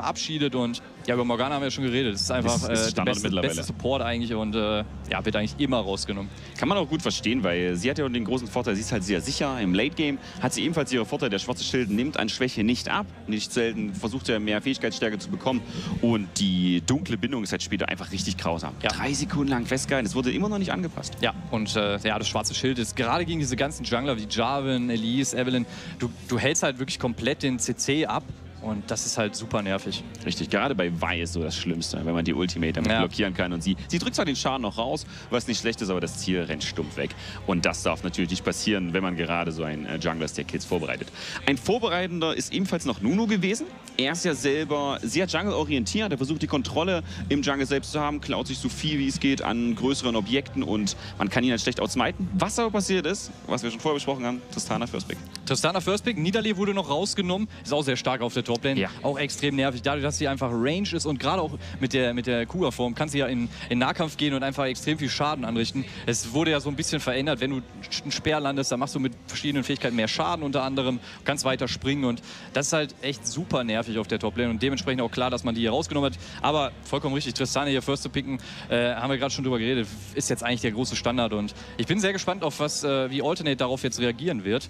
verabschiedet und ja, über Morgana haben wir ja schon geredet. Das ist einfach der beste Support eigentlich und ja, wird eigentlich immer rausgenommen. Kann man auch gut verstehen, weil sie hat ja den großen Vorteil, sie ist halt sehr sicher. Im Late-Game hat sie ebenfalls ihre Vorteile. Der schwarze Schild nimmt an Schwäche nicht ab. Nicht selten versucht er mehr Fähigkeitsstärke zu bekommen und die dunkle Bindung ist halt später einfach richtig grausam. Ja. 3 Sekunden lang festgehalten, es wurde immer noch nicht angepasst. Ja, und ja, das schwarze Schild ist gerade gegen diese ganzen Jungler wie Jarvan, Elise, Evelynn, du hältst halt wirklich komplett den CC ab. Und das ist halt super nervig. Richtig, gerade bei Vi ist so das Schlimmste, wenn man die Ultimate damit blockieren kann. Und sie drückt zwar den Schaden noch raus, was nicht schlecht ist, aber das Ziel rennt stumpf weg. Und das darf natürlich nicht passieren, wenn man gerade so ein Jungler-Stack-Kills vorbereitet. Ein Vorbereitender ist ebenfalls noch Nunu gewesen. Er ist ja selber sehr Jungle-orientiert. Er versucht die Kontrolle im Jungle selbst zu haben, klaut sich so viel wie es geht an größeren Objekten und man kann ihn halt schlecht outsmiten. Was aber passiert ist, was wir schon vorher besprochen haben, Tristana First Pick. Tristana First Pick, Nidalee wurde noch rausgenommen, ist auch sehr stark auf der Toplane, ja. Auch extrem nervig, dadurch, dass sie einfach Range ist und gerade auch mit der Kuga-Form kann sie ja in Nahkampf gehen und einfach extrem viel Schaden anrichten. Es wurde ja so ein bisschen verändert, wenn du einen Speer landest, dann machst du mit verschiedenen Fähigkeiten mehr Schaden unter anderem, kannst weiter springen und das ist halt echt super nervig auf der Toplane und dementsprechend auch klar, dass man die hier rausgenommen hat. Aber vollkommen richtig, Tristana hier First zu picken, haben wir gerade schon drüber geredet, ist jetzt eigentlich der große Standard und ich bin sehr gespannt auf wie Alternate darauf jetzt reagieren wird.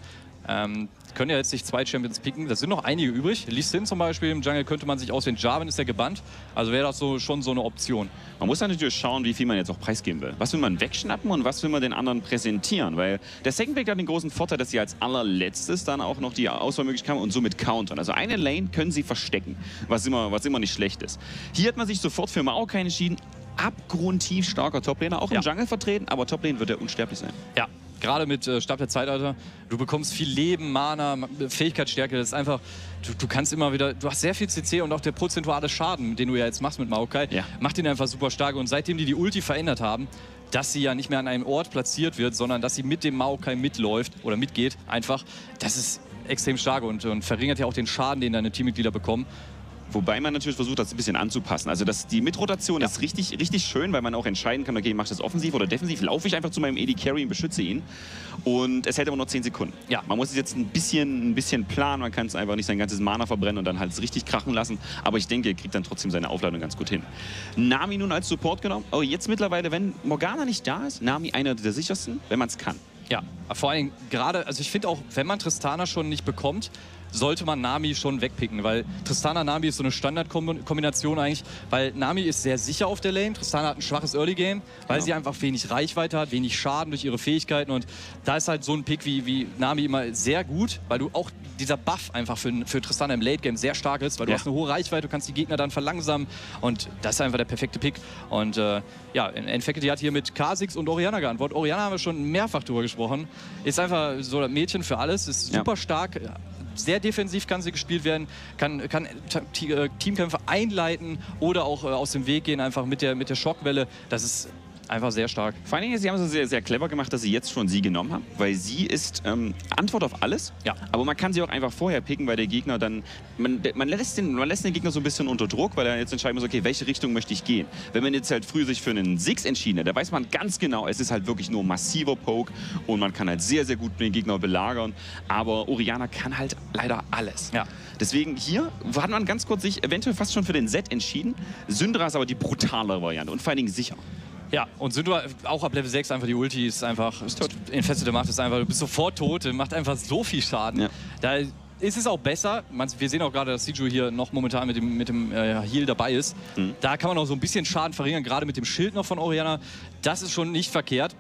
Können ja jetzt sich 2 Champions picken. Das sind noch einige übrig. Lee Sin zum Beispiel im Jungle könnte man sich auswählen. Jarvan ist ja gebannt. Also wäre das schon so eine Option. Man muss dann natürlich schauen, wie viel man jetzt auch preisgeben will. Was will man wegschnappen und was will man den anderen präsentieren? Weil der Second Pick hat den großen Vorteil, dass sie als allerletztes dann auch noch die Auswahlmöglichkeit haben und somit countern. Also eine Lane können sie verstecken, was immer nicht schlecht ist. Hier hat man sich sofort für Maokai entschieden. Abgrundtief starker Toplaner, auch im Jungle vertreten, aber Toplane wird er unsterblich sein. Ja. Gerade mit Stab der Zeitalter, du bekommst viel Leben, Mana, Fähigkeitsstärke, das ist einfach, du kannst immer wieder, du hast sehr viel CC und auch der prozentuale Schaden, den du ja jetzt machst mit Maokai, macht ihn einfach super stark und seitdem die Ulti verändert haben, dass sie ja nicht mehr an einem Ort platziert wird, sondern dass sie mit dem Maokai mitläuft oder mitgeht, einfach, das ist extrem stark und verringert ja auch den Schaden, den deine Teammitglieder bekommen. Wobei man natürlich versucht, das ein bisschen anzupassen. Also die Mitrotation ist richtig schön, weil man auch entscheiden kann, okay, mache ich das offensiv oder defensiv, laufe ich einfach zu meinem AD Carry und beschütze ihn. Und es hält aber nur 10 Sekunden. Ja. Man muss es jetzt ein bisschen planen, man kann es einfach nicht sein ganzes Mana verbrennen und dann halt es richtig krachen lassen. Aber ich denke, er kriegt dann trotzdem seine Aufladung ganz gut hin. Nami nun als Support genommen. Aber jetzt mittlerweile, wenn Morgana nicht da ist, Nami einer der sichersten, wenn man es kann. Ja, vor allem gerade, also ich finde auch, wenn man Tristana schon nicht bekommt, sollte man Nami schon wegpicken, weil Tristana-Nami ist so eine Standardkombination eigentlich, weil Nami ist sehr sicher auf der Lane, Tristana hat ein schwaches Early-Game, weil sie einfach wenig Reichweite hat, wenig Schaden durch ihre Fähigkeiten und da ist halt so ein Pick wie Nami immer sehr gut, weil du auch dieser Buff einfach für Tristana im Late-Game sehr stark ist, weil du hast eine hohe Reichweite, du kannst die Gegner dann verlangsamen und das ist einfach der perfekte Pick und ja, Infected hat hier mit Kha'Zix und Orianna geantwortet. Orianna haben wir schon mehrfach drüber gesprochen, ist einfach so das Mädchen für alles, ist super stark, sehr defensiv kann sie gespielt werden, kann Teamkämpfe einleiten oder auch aus dem Weg gehen, einfach mit der Schockwelle. Das ist einfach sehr stark. Vor allen Dingen, sie haben es sehr, sehr clever gemacht, dass sie jetzt schon sie genommen haben, weil sie ist Antwort auf alles. Ja. Aber man kann sie auch einfach vorher picken, weil der Gegner dann, man lässt den Gegner so ein bisschen unter Druck, weil er jetzt entscheiden muss, okay, welche Richtung möchte ich gehen. Wenn man jetzt halt früh sich für einen Six entschieden hat, da weiß man ganz genau, es ist halt wirklich nur massiver Poke und man kann halt sehr, sehr gut den Gegner belagern. Aber Orianna kann halt leider alles. Ja. Deswegen hier hat man ganz kurz sich eventuell fast schon für den Zed entschieden. Syndra ist aber die brutalere Variante und vor allen Dingen sicher. Ja, und Syndra auch ab Level 6 einfach die Ulti ist einfach, Infested Macht ist einfach, du bist sofort tot, macht einfach so viel Schaden. Ja. Da ist es auch besser, wir sehen auch gerade, dass Siju hier noch momentan mit dem Heal dabei ist. Mhm. Da kann man auch so ein bisschen Schaden verringern, gerade mit dem Schild noch von Orianna. Das ist schon nicht verkehrt.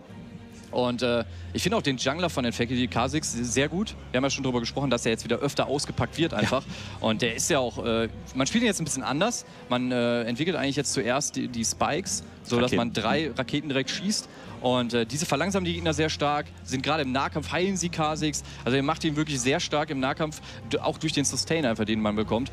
Und ich finde auch den Jungler von Infected, Kha'Zix, sehr gut. Wir haben ja schon darüber gesprochen, dass er jetzt wieder öfter ausgepackt wird einfach. Ja. Und der ist ja auch, man spielt ihn jetzt ein bisschen anders. Man entwickelt eigentlich jetzt zuerst die Spikes, sodass man 3 Raketen direkt schießt. Und diese verlangsamen die Gegner sehr stark, sind gerade im Nahkampf, heilen sie Kha'Zix. Also er macht ihn wirklich sehr stark im Nahkampf, auch durch den Sustain einfach, den man bekommt.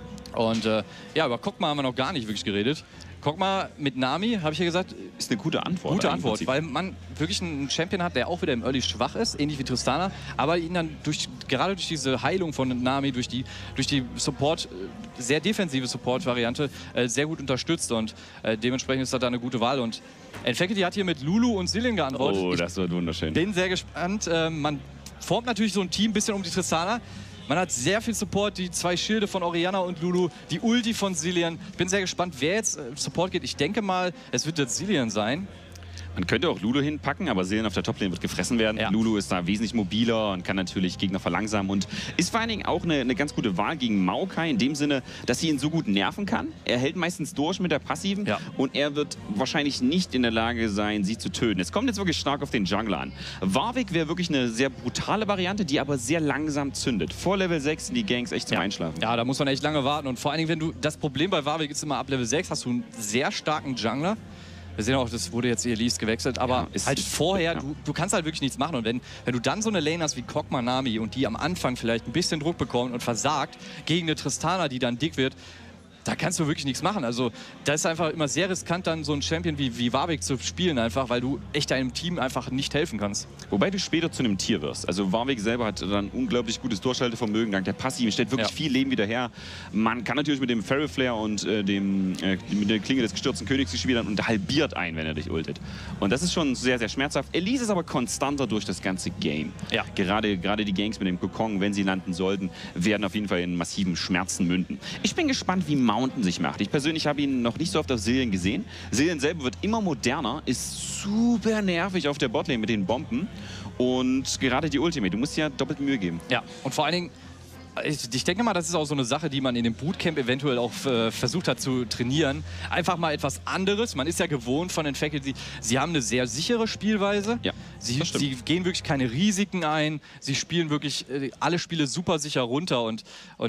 Und ja, über Kog'Maw haben wir noch gar nicht wirklich geredet. Kog'Maw mit Nami, habe ich ja gesagt, ist eine gute Antwort. Gute Antwort, weil man wirklich einen Champion hat, der auch wieder im Early schwach ist, ähnlich wie Tristana, aber ihn dann gerade durch diese Heilung von Nami, durch die Support, sehr defensive Support-Variante, sehr gut unterstützt und dementsprechend ist das da eine gute Wahl. Und Infected hat hier mit Lulu und Zillion geantwortet. Oh, das wird wunderschön. Bin sehr gespannt. Man formt natürlich so ein Team ein bisschen um die Tristana. Man hat sehr viel Support, die 2 Schilde von Orianna und Lulu, die Ulti von Zilean. Ich bin sehr gespannt, wer jetzt Support geht. Ich denke mal, es wird jetzt Zilean sein. Man könnte auch Lulu hinpacken, aber Zilean auf der Toplane wird gefressen werden. Ja. Lulu ist da wesentlich mobiler und kann natürlich Gegner verlangsamen und ist vor allen Dingen auch eine ganz gute Wahl gegen Maokai in dem Sinne, dass sie ihn so gut nerven kann. Er hält meistens durch mit der Passiven und er wird wahrscheinlich nicht in der Lage sein, sie zu töten. Es kommt jetzt wirklich stark auf den Jungler an. Warwick wäre wirklich eine sehr brutale Variante, die aber sehr langsam zündet. Vor Level 6 sind die Gangs echt zum Einschlafen. Ja, da muss man echt lange warten und vor allen Dingen, wenn du, das Problem bei Warwick ist immer, ab Level 6 hast du einen sehr starken Jungler. Wir sehen auch, das wurde jetzt Elise gewechselt, aber halt vorher, du kannst halt wirklich nichts machen. Und wenn du dann so eine Lane hast wie Kog'Maw Nami und die am Anfang vielleicht ein bisschen Druck bekommt und versagt gegen eine Tristana, die dann dick wird, da kannst du wirklich nichts machen. Also da ist einfach immer sehr riskant, dann so einen Champion wie Warwick zu spielen, einfach, weil du echt deinem Team einfach nicht helfen kannst. Wobei du später zu einem Tier wirst. Also Warwick selber hat dann unglaublich gutes Durchhaltevermögen, dank der Passiven, stellt wirklich viel Leben wieder her. Man kann natürlich mit dem Feral Flare und mit der Klinge des gestürzten Königs spielen und halbiert ein, wenn er dich ultet. Und das ist schon sehr, sehr schmerzhaft. Elise ist aber konstanter durch das ganze Game. Ja. Gerade die Gangs mit dem Kokon, wenn sie landen sollten, werden auf jeden Fall in massiven Schmerzen münden. Ich bin gespannt, wie Mountain sich macht. Ich persönlich habe ihn noch nicht so oft auf Zilean gesehen. Zilean selber wird immer moderner, ist super nervig auf der Botlane mit den Bomben und gerade die Ultimate, du musst ja doppelt Mühe geben. Ja, und vor allen Dingen, ich denke mal, das ist auch so eine Sache, die man in dem Bootcamp eventuell auch versucht hat zu trainieren. Einfach mal etwas anderes. Man ist ja gewohnt von den Faculty. Sie haben eine sehr sichere Spielweise. Ja, sie gehen wirklich keine Risiken ein. Sie spielen wirklich alle Spiele super sicher runter. Und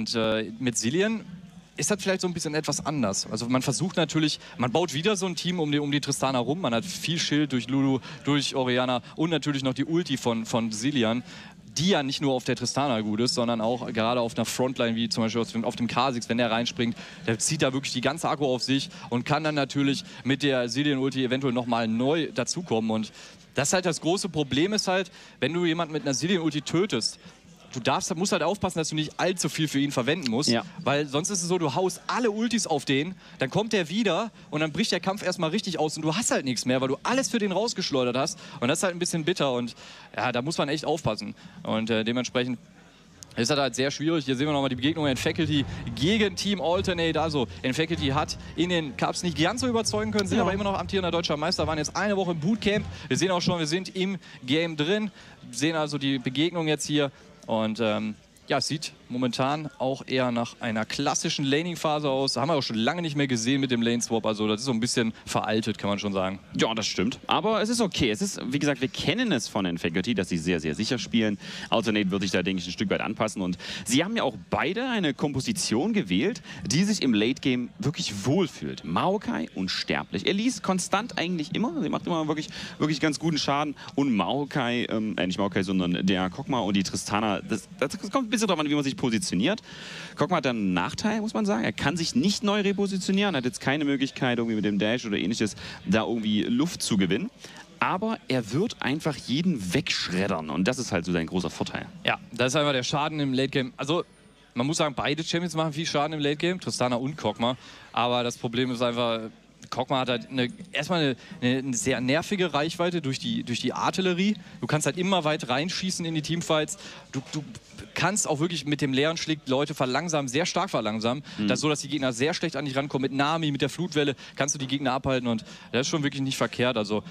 mit Zilean ist das vielleicht so ein bisschen etwas anders. Also man versucht natürlich, man baut wieder so ein Team um die Tristana rum. Man hat viel Schild durch Lulu, durch Orianna und natürlich noch die Ulti von Zilean, die ja nicht nur auf der Tristana gut ist, sondern auch gerade auf einer Frontline, wie zum Beispiel auf dem Kha'Zix, wenn der reinspringt, der zieht da wirklich die ganze Akku auf sich und kann dann natürlich mit der Zilean-Ulti eventuell nochmal neu dazukommen. Und das ist halt das große Problem, ist halt, wenn du jemanden mit einer Zilean-Ulti tötest, musst halt aufpassen, dass du nicht allzu viel für ihn verwenden musst, weil sonst ist es so, du haust alle Ultis auf den, dann kommt der wieder und dann bricht der Kampf erstmal richtig aus und du hast halt nichts mehr, weil du alles für den rausgeschleudert hast und das ist halt ein bisschen bitter und ja, da muss man echt aufpassen und dementsprechend ist das halt sehr schwierig. Hier sehen wir nochmal die Begegnung in Faculty gegen Team Alternate. Also in Faculty hat in den Cups nicht ganz so überzeugen können, sind aber immer noch amtierender deutscher Meister, waren jetzt eine Woche im Bootcamp. Wir sehen auch schon, wir sind im Game drin, sehen also die Begegnung jetzt hier. Und ja, es sieht momentan auch eher nach einer klassischen Laning-Phase aus. Haben wir auch schon lange nicht mehr gesehen mit dem Lane-Swap. Also das ist so ein bisschen veraltet, kann man schon sagen. Ja, das stimmt. Aber es ist okay. Es ist, wie gesagt, wir kennen es von den Faculty, dass sie sehr, sehr sicher spielen. Alternate wird sich da, denke ich, ein Stück weit anpassen. Und sie haben ja auch beide eine Komposition gewählt, die sich im Late-Game wirklich wohlfühlt. Maokai unsterblich. Elise konstant eigentlich immer. Sie macht immer wirklich ganz guten Schaden. Und Maokai, nicht Maokai, sondern der Kog'Maw und die Tristana, das kommt ein bisschen darauf an, wie man sich positioniert. Kog'Maw hat einen Nachteil, muss man sagen. Er kann sich nicht neu repositionieren, hat jetzt keine Möglichkeit, irgendwie mit dem Dash oder ähnliches da irgendwie Luft zu gewinnen. Aber er wird einfach jeden wegschreddern und das ist halt so sein großer Vorteil. Ja, das ist einfach der Schaden im Late Game. Also man muss sagen, beide Champions machen viel Schaden im Late Game, Tristana und Kog'Maw. Aber das Problem ist einfach, Kog'Maw hat halt erstmal eine sehr nervige Reichweite durch die Artillerie. Du kannst halt immer weit reinschießen in die Teamfights. Du kannst auch wirklich mit dem leeren Schlick Leute verlangsamen, sehr stark verlangsamen. Das ist so, dass die Gegner sehr schlecht an dich rankommen. Mit Nami, mit der Flutwelle kannst du die Gegner abhalten und das ist schon wirklich nicht verkehrt. Also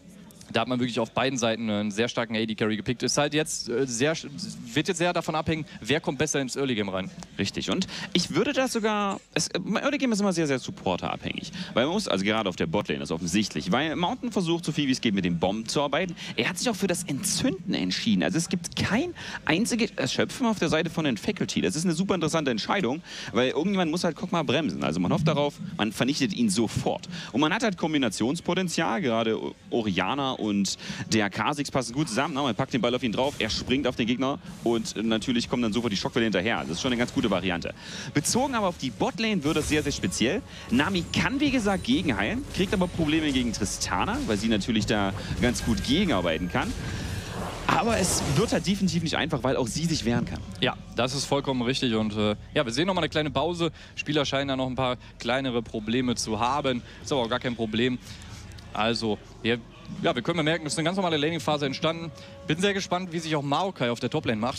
da hat man wirklich auf beiden Seiten einen sehr starken AD-Carry gepickt. Ist halt jetzt wird jetzt sehr davon abhängen, wer kommt besser ins Early Game rein. Richtig. Und ich würde das sogar... Early Game ist immer sehr, sehr supporterabhängig. Weil man muss, also gerade auf der Botlane, das ist offensichtlich, weil Mountain versucht, so viel wie es geht, mit den Bomben zu arbeiten. Er hat sich auch für das Entzünden entschieden. Also es gibt kein einziges Erschöpfen auf der Seite von den Faculty. Das ist eine super interessante Entscheidung, weil irgendjemand muss halt Kog'Maw bremsen. Also man hofft darauf, man vernichtet ihn sofort. Und man hat halt Kombinationspotenzial, gerade Orianna und der Kha'Zix passen gut zusammen. Man packt den Ball auf ihn drauf, er springt auf den Gegner und natürlich kommt dann sofort die Schockwelle hinterher. Das ist schon eine ganz gute Variante. Bezogen aber auf die Botlane wird das sehr, sehr speziell. Nami kann, wie gesagt, gegenheilen, kriegt aber Probleme gegen Tristana, weil sie natürlich da ganz gut gegenarbeiten kann. Aber es wird halt definitiv nicht einfach, weil auch sie sich wehren kann. Ja, das ist vollkommen richtig. Und ja, wir sehen noch mal eine kleine Pause. Spieler scheinen da noch ein paar kleinere Probleme zu haben. Ist aber auch gar kein Problem. Also, wir können bemerken, es ist eine ganz normale Laning-Phase entstanden. Bin sehr gespannt, wie sich auch Maokai auf der Toplane macht.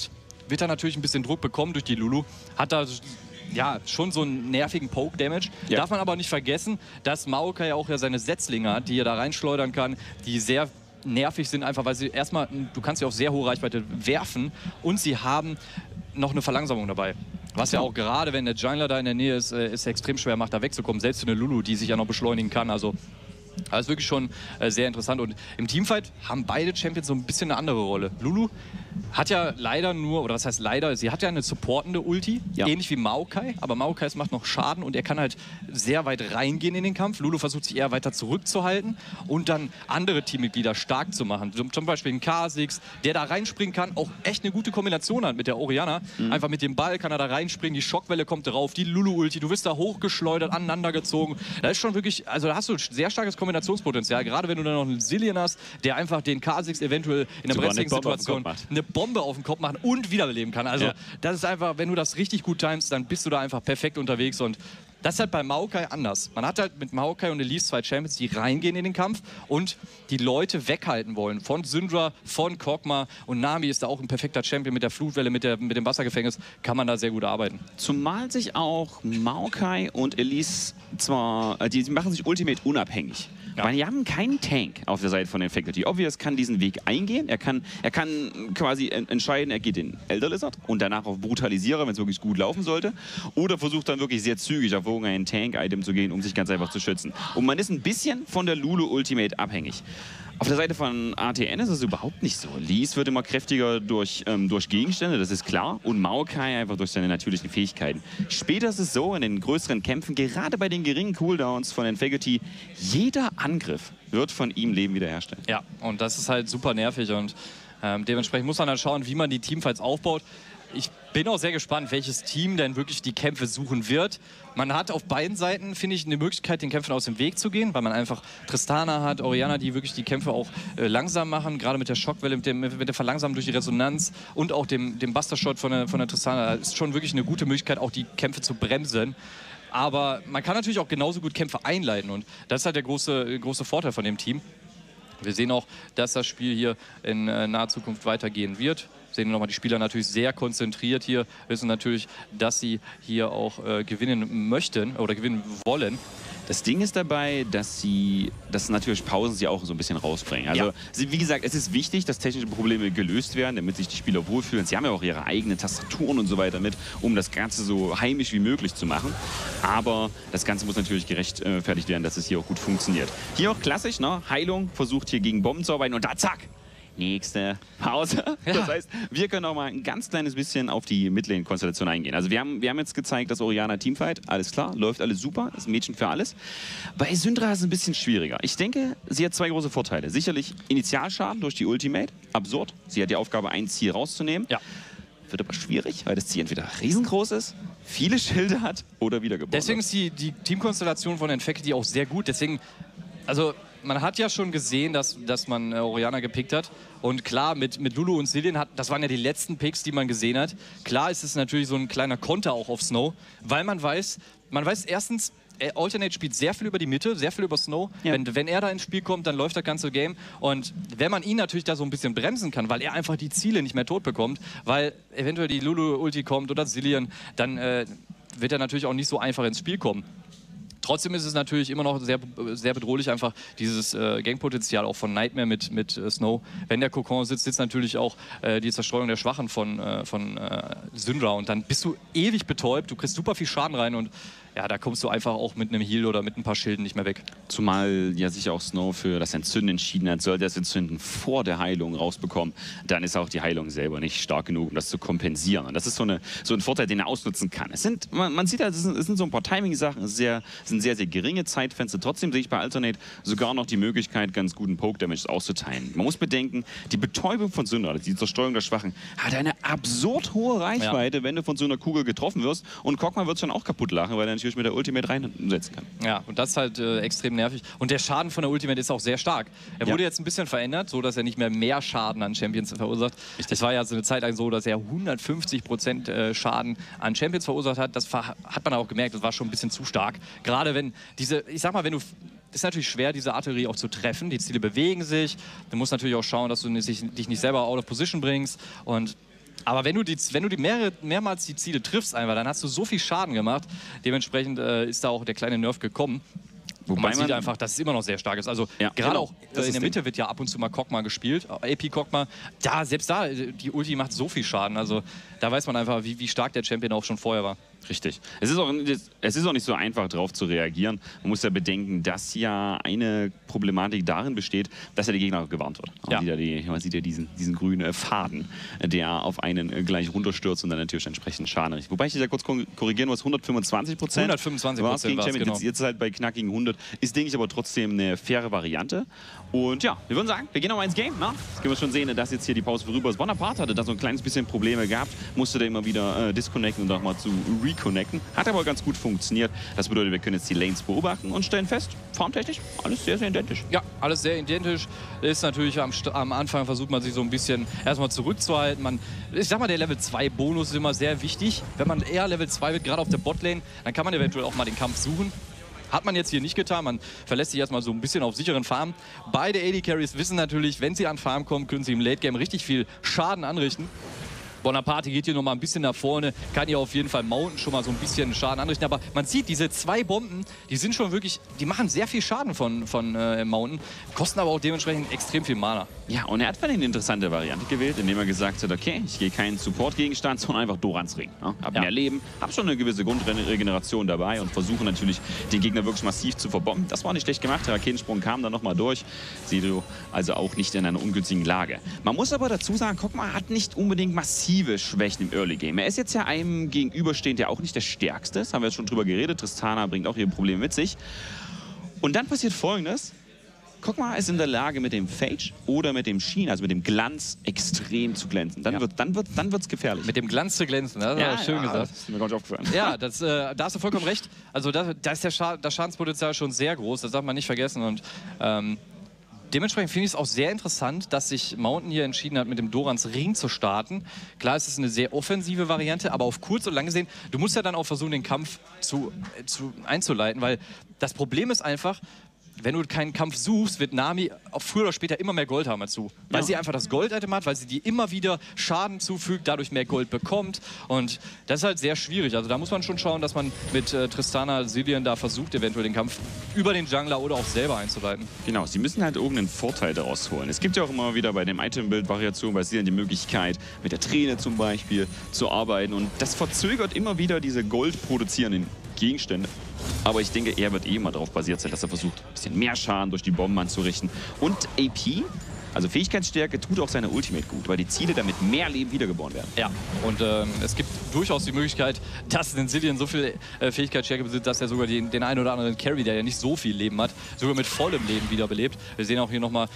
wird er natürlich ein bisschen Druck bekommen durch die Lulu. Hat da ja schon so einen nervigen Poke-Damage. Ja. Darf man aber nicht vergessen, dass Maokai ja auch seine Setzlinge hat, die er da reinschleudern kann, die sehr nervig sind, einfach weil sie erstmal, du kannst sie auf sehr hohe Reichweite werfen und sie haben noch eine Verlangsamung dabei. Was ja auch gerade, wenn der Jungler da in der Nähe ist, extrem schwer macht, da wegzukommen. Selbst für eine Lulu, die sich ja noch beschleunigen kann. Also das ist wirklich schon sehr interessant. Und im Teamfight haben beide Champions so ein bisschen eine andere Rolle. Lulu hat ja leider nur, oder was heißt leider, sie hat ja eine supportende Ulti, ähnlich wie Maokai, aber Maokai macht noch Schaden und er kann halt sehr weit reingehen in den Kampf. Lulu versucht sich eher weiter zurückzuhalten und dann andere Teammitglieder stark zu machen. Zum Beispiel ein Kha'Zix, der da reinspringen kann, auch echt eine gute Kombination hat mit der Orianna. Einfach mit dem Ball kann er da reinspringen, die Schockwelle kommt drauf, die Lulu-Ulti, du wirst da hochgeschleudert, aneinandergezogen. Da ist schon wirklich, also da hast du sehr starkes Kombinationspotenzial, gerade wenn du dann noch einen Zilean hast, der einfach den Kha'Zix eventuell in der brenzligen Situation eine Bombe auf den Kopf machen und wiederbeleben kann. Also das ist einfach, wenn du das richtig gut timest, dann bist du da einfach perfekt unterwegs und das ist halt bei Maokai anders. Man hat halt mit Maokai und Elise 2 Champions, die reingehen in den Kampf und die Leute weghalten wollen. Von Syndra, von Kog'Maw und Nami ist da auch ein perfekter Champion mit der Flutwelle, mit dem Wassergefängnis. Kann man da sehr gut arbeiten. Zumal sich auch Maokai und Elise zwar, die machen sich Ultimate unabhängig. Ja. Weil die haben keinen Tank auf der Seite von Infected. Obvious kann diesen Weg eingehen. Er kann quasi entscheiden, er geht in Elder Lizard und danach auf Brutalisierer, wenn es wirklich gut laufen sollte. Oder versucht dann wirklich sehr zügig auf irgendein Tank-Item zu gehen, um sich ganz einfach zu schützen. Und man ist ein bisschen von der Lulu Ultimate abhängig. Auf der Seite von ATN ist es überhaupt nicht so. Lise wird immer kräftiger durch Gegenstände, das ist klar. Und Maokai einfach durch seine natürlichen Fähigkeiten. Später ist es so, in den größeren Kämpfen, gerade bei den geringen Cooldowns von Infected, jeder Angriff wird von ihm Leben wiederherstellen. Ja, und das ist halt super nervig und dementsprechend muss man dann schauen, wie man die Teamfights aufbaut. Ich bin auch sehr gespannt, welches Team denn wirklich die Kämpfe suchen wird. Man hat auf beiden Seiten, finde ich, eine Möglichkeit, den Kämpfen aus dem Weg zu gehen, weil man einfach Tristana hat, Orianna, die wirklich die Kämpfe auch langsam machen, gerade mit der Schockwelle, mit der Verlangsamung durch die Resonanz und auch dem Buster-Shot von der Tristana. Das ist schon wirklich eine gute Möglichkeit, auch die Kämpfe zu bremsen. Aber man kann natürlich auch genauso gut Kämpfe einleiten und das ist halt der große Vorteil von dem Team. Wir sehen auch, dass das Spiel hier in naher Zukunft weitergehen wird. Sehen nochmal die Spieler natürlich sehr konzentriert hier, wissen natürlich, dass sie hier auch gewinnen möchten oder gewinnen wollen. Das Ding ist dabei, dass natürlich Pausen sie auch so ein bisschen rausbringen. Also wie gesagt, es ist wichtig, dass technische Probleme gelöst werden, damit sich die Spieler wohlfühlen. Sie haben ja auch ihre eigenen Tastaturen und so weiter mit, um das Ganze so heimisch wie möglich zu machen. Aber das Ganze muss natürlich gerechtfertigt werden, dass es hier auch gut funktioniert. Hier auch klassisch, ne? Heilung versucht hier gegen Bomben zu arbeiten und da zack! Nächste Pause. Ja. Das heißt, wir können auch mal ein ganz kleines bisschen auf die Midlane-Konstellation eingehen. Also wir haben jetzt gezeigt, dass Orianna Teamfight, alles klar, läuft alles super, ist ein Mädchen für alles. Bei Syndra ist es ein bisschen schwieriger. Ich denke, sie hat zwei große Vorteile. Sicherlich Initialschaden durch die Ultimate, absurd. Sie hat die Aufgabe, ein Ziel rauszunehmen. Ja. Wird aber schwierig, weil das Ziel entweder riesengroß ist, viele Schilde hat oder wiedergeboren. Deswegen ist die Teamkonstellation von Infected auch sehr gut. Deswegen, also man hat ja schon gesehen, dass man Orianna gepickt hat. Und klar, mit Lulu und Zilean, das waren ja die letzten Picks, die man gesehen hat. Klar ist es natürlich so ein kleiner Konter auch auf Snow, weil man weiß erstens, Alternate spielt sehr viel über die Mitte, sehr viel über Snow. Ja. Wenn er da ins Spiel kommt, dann läuft das ganze Game. Und wenn man ihn natürlich da so ein bisschen bremsen kann, weil er einfach die Ziele nicht mehr tot bekommt, weil eventuell die Lulu-Ulti kommt oder Zilean, dann wird er natürlich auch nicht so einfach ins Spiel kommen. Trotzdem ist es natürlich immer noch sehr, sehr bedrohlich, einfach dieses Gangpotenzial auch von Nightmare mit Snow. Wenn der Kokon sitzt natürlich auch die Zerstreuung der Schwachen von Syndra und dann bist du ewig betäubt, du kriegst super viel Schaden rein und ja, da kommst du einfach auch mit einem Heal oder mit ein paar Schilden nicht mehr weg. Zumal ja sich auch Snow für das Entzünden entschieden hat, soll das Entzünden vor der Heilung rausbekommen, dann ist auch die Heilung selber nicht stark genug, um das zu kompensieren. Und das ist so ein Vorteil, den er ausnutzen kann. Man sieht, es sind so ein paar Timing-Sachen, es sind sehr, sehr geringe Zeitfenster. Trotzdem sehe ich bei Alternate sogar noch die Möglichkeit, ganz guten Poke-Damage auszuteilen. Man muss bedenken, die Betäubung von Syndra, die Zerstörung der Schwachen, hat eine absurd hohe Reichweite, wenn du von so einer Kugel getroffen wirst. Und Kog'Maw wird schon auch kaputt lachen, weil er natürlich mit der Ultimate reinsetzen kann. Ja, und das ist halt extrem nervig. Und der Schaden von der Ultimate ist auch sehr stark. Er wurde jetzt ein bisschen verändert, so dass er nicht mehr Schaden an Champions verursacht. Es war ja so eine Zeit lang so, dass er 150% Schaden an Champions verursacht hat. Das hat man auch gemerkt, das war schon ein bisschen zu stark. Gerade wenn ich sag mal, es ist natürlich schwer, diese Artillerie auch zu treffen. Die Ziele bewegen sich. Du musst natürlich auch schauen, dass du dich nicht selber out of position bringst. Und Aber wenn du mehrmals die Ziele triffst, einfach, dann hast du so viel Schaden gemacht. Dementsprechend ist da auch der kleine Nerf gekommen. Wobei man sieht einfach, dass es immer noch sehr stark ist. Also gerade auch in der Mitte wird ja ab und zu mal Kog'Maw gespielt, AP Kog'Maw. Selbst da, die Ulti macht so viel Schaden. Also da weiß man einfach, wie stark der Champion auch schon vorher war. Richtig. Es ist auch nicht so einfach, darauf zu reagieren. Man muss ja bedenken, dass ja eine Problematik darin besteht, dass ja der Gegner gewarnt wird. Man sieht ja diesen grünen Faden, der auf einen gleich runterstürzt und dann natürlich entsprechend Schaden richtet. Wobei ich dich da kurz korrigieren muss, 125%. 125% war es, genau. Jetzt halt bei knackigen 100. Ist, denke ich, aber trotzdem eine faire Variante. Und ja, wir würden sagen, wir gehen nochmal ins Game. Na? Das können wir schon sehen, dass jetzt hier die Pause vorüber ist. Bonaparte hatte da so ein kleines bisschen Probleme gehabt, musste da immer wieder disconnecten und auch mal zu reconnecten. Hat aber ganz gut funktioniert. Das bedeutet, wir können jetzt die Lanes beobachten und stellen fest, farmtechnisch alles sehr, sehr identisch. Ja, alles sehr identisch. Ist natürlich am Anfang versucht man sich so ein bisschen erstmal zurückzuhalten. Ich sag mal, der Level 2 Bonus ist immer sehr wichtig. Wenn man eher Level 2 wird, gerade auf der Botlane, dann kann man eventuell auch mal den Kampf suchen. Hat man jetzt hier nicht getan. Man verlässt sich erstmal so ein bisschen auf sicheren Farm. Beide AD-Carries wissen natürlich, wenn sie an Farm kommen, können sie im Late-Game richtig viel Schaden anrichten. Bonaparte geht hier noch mal ein bisschen nach vorne, kann hier auf jeden Fall Mountain schon mal so ein bisschen Schaden anrichten. Aber man sieht, diese 2 Bomben, die sind schon wirklich, die machen sehr viel Schaden von Mountain, kosten aber auch dementsprechend extrem viel Mana. Ja, und er hat eine interessante Variante gewählt, indem er gesagt hat, okay, ich gehe keinen Support-Gegenstand, sondern einfach Dorans Ring. Ja? Hab mehr Leben, hab schon eine gewisse Grundregeneration dabei und versuche natürlich, den Gegner wirklich massiv zu verbomben. Das war nicht schlecht gemacht, der Raketensprung kam dann nochmal durch. Sido also auch nicht in einer ungünstigen Lage. Man muss aber dazu sagen, Kog'Maw hat nicht unbedingt massiv Schwächen im Early Game. Er ist jetzt ja einem gegenüberstehend, der auch nicht der Stärkste ist. Haben wir jetzt schon drüber geredet. Tristana bringt auch ihre Probleme mit sich. Und dann passiert Folgendes. Kog'Maw ist in der Lage, mit dem Phage oder mit dem Sheen, also mit dem Glanz, extrem zu glänzen. Dann wird's gefährlich. Mit dem Glanz zu glänzen, das ist schön gesagt. Das ist mir gar nicht aufgefallen. Ja, da hast du vollkommen recht. Also da ist das Schadenspotenzial schon sehr groß. Das darf man nicht vergessen. Und dementsprechend finde ich es auch sehr interessant, dass sich Mountain hier entschieden hat, mit dem Dorans Ring zu starten. Klar, es ist eine sehr offensive Variante, aber auf kurz und lang gesehen, du musst ja dann auch versuchen, den Kampf einzuleiten, weil das Problem ist einfach, wenn du keinen Kampf suchst, wird Nami auch früher oder später immer mehr Gold haben dazu. Weil sie einfach das Gold-Item hat, weil sie dir immer wieder Schaden zufügt, dadurch mehr Gold bekommt. Und das ist halt sehr schwierig. Also da muss man schon schauen, dass man mit Tristana Zilean da versucht, eventuell den Kampf über den Jungler oder auch selber einzuleiten. Genau, sie müssen halt irgendeinen Vorteil daraus holen. Es gibt ja auch immer wieder bei dem Item-Build-Variation bei Zilean die Möglichkeit, mit der Träne zum Beispiel zu arbeiten. Und das verzögert immer wieder diese goldproduzierenden Gegenstände. Aber ich denke, er wird immer darauf basiert sein, dass er versucht, ein bisschen mehr Schaden durch die Bomben anzurichten. Und AP, also Fähigkeitsstärke, tut auch seine Ultimate gut, weil die Ziele damit mehr Leben wiedergeboren werden. Ja, und es gibt durchaus die Möglichkeit, dass ein Zilean so viel Fähigkeitsstärke besitzt, dass er sogar den einen oder anderen Carry, der ja nicht so viel Leben hat, sogar mit vollem Leben wiederbelebt. Wir sehen auch hier nochmal,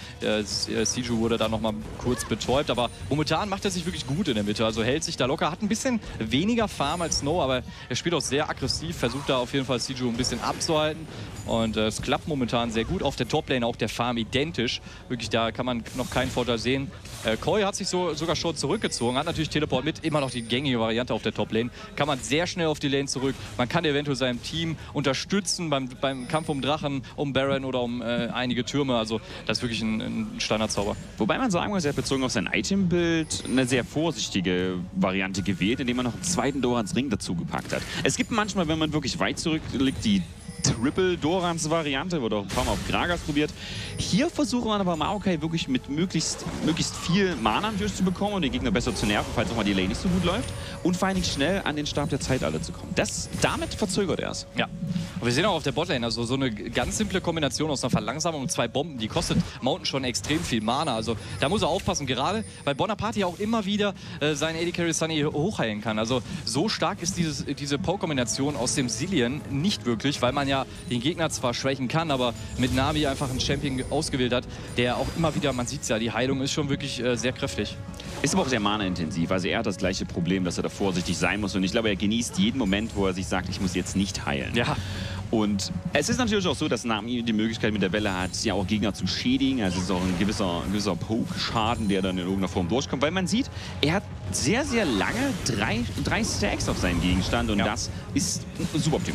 Siju wurde da nochmal kurz betäubt, aber momentan macht er sich wirklich gut in der Mitte, also hält sich da locker, hat ein bisschen weniger Farm als Snow, aber er spielt auch sehr aggressiv, versucht da auf jeden Fall Siju ein bisschen abzuhalten und es klappt momentan sehr gut. Auf der Toplane auch der Farm identisch, wirklich da kann man noch keinen Vorteil sehen. Koi hat sich sogar schon zurückgezogen, hat natürlich Teleport mit, immer noch die gängige Variante auf der Toplane. Kann man sehr schnell auf die Lane zurück. Man kann eventuell seinem Team unterstützen beim Kampf um Drachen, um Baron oder um einige Türme. Also das ist wirklich ein Standardzauber. Wobei man sagen muss, er hat bezogen auf sein Item-Bild eine sehr vorsichtige Variante gewählt, indem man noch einen zweiten Dorans Ring dazu gepackt hat. Es gibt manchmal, wenn man wirklich weit zurückliegt, die Triple-Dorans-Variante, wurde auch ein paar Mal auf Gragas probiert. Hier versucht man aber Maokai wirklich mit möglichst viel Mana durchzubekommen und den Gegner besser zu nerven, falls auch mal die Lane nicht so gut läuft. Und vor allem schnell an den Stab der Zeitalter zu kommen. Damit verzögert er es. Ja. Und wir sehen auch auf der Botlane, also so eine ganz simple Kombination aus einer Verlangsamung und 2 Bomben, die kostet Mountain schon extrem viel Mana. Also da muss er aufpassen, gerade weil Bonaparte ja auch immer wieder seinen AD Carry Sunny hochheilen kann. Also so stark ist diese Poke-Kombination aus dem Zilean nicht wirklich, weil man ja den Gegner zwar schwächen kann, aber mit Nami einfach einen Champion ausgewählt hat, der auch immer wieder, man sieht es ja, die Heilung ist schon wirklich sehr kräftig. Ist aber auch sehr mana-intensiv. Also er hat das gleiche Problem, dass er da vorsichtig sein muss. Und ich glaube, er genießt jeden Moment, wo er sich sagt, ich muss jetzt nicht heilen. Ja. Und es ist natürlich auch so, dass Nami die Möglichkeit mit der Welle hat, ja auch Gegner zu schädigen. Also es ist auch ein gewisser Poke-Schaden, der dann in irgendeiner Form durchkommt. Weil man sieht, er hat sehr, sehr lange drei Stacks auf seinen Gegenstand und das ist suboptimal.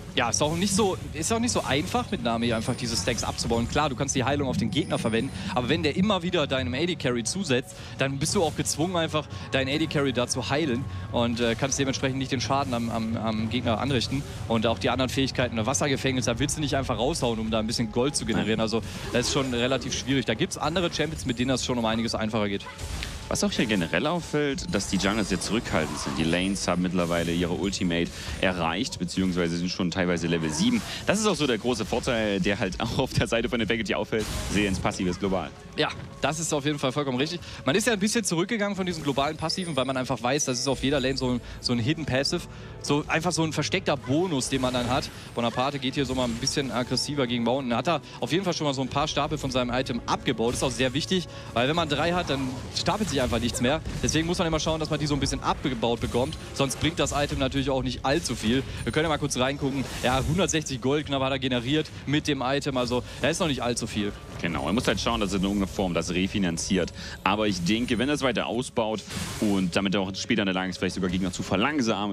Ja, ist auch nicht so einfach mit Nami einfach diese Stacks abzubauen. Klar, du kannst die Heilung auf den Gegner verwenden, aber wenn der immer wieder deinem AD-Carry zusetzt, dann bist du auch gezwungen, einfach deinen AD-Carry da zu heilen und kannst dementsprechend nicht den Schaden am Gegner anrichten. Und auch die anderen Fähigkeiten, der Wassergefängnis, da willst du nicht einfach raushauen, um da ein bisschen Gold zu generieren. Also das ist schon relativ schwierig. Da gibt es andere Champions, mit denen das schon um einiges einfacher geht. Was auch hier generell auffällt, dass die Junglers sehr zurückhaltend sind. Die Lanes haben mittlerweile ihre Ultimate erreicht, beziehungsweise sind schon teilweise Level 7. Das ist auch so der große Vorteil, der halt auch auf der Seite von Infected auffällt. Sehr ins Passives global. Ja, das ist auf jeden Fall vollkommen richtig. Man ist ja ein bisschen zurückgegangen von diesen globalen Passiven, weil man einfach weiß, das ist auf jeder Lane so ein Hidden Passive. So einfach so ein versteckter Bonus, den man dann hat. Bonaparte geht hier so mal ein bisschen aggressiver gegen Mountain. Hat er auf jeden Fall schon mal so ein paar Stapel von seinem Item abgebaut. Das ist auch sehr wichtig, weil wenn man 3 hat, dann stapelt sich einfach nichts mehr. Deswegen muss man immer schauen, dass man die so ein bisschen abgebaut bekommt. Sonst bringt das Item natürlich auch nicht allzu viel. Wir können ja mal kurz reingucken. Ja, 160 Gold knapp hat er generiert mit dem Item. Also, er ist noch nicht allzu viel. Genau, man muss halt schauen, dass er in irgendeiner Form das refinanziert. Aber ich denke, wenn er es weiter ausbaut und damit er auch später in der Lage ist, vielleicht sogar Gegner zu verlangsamen,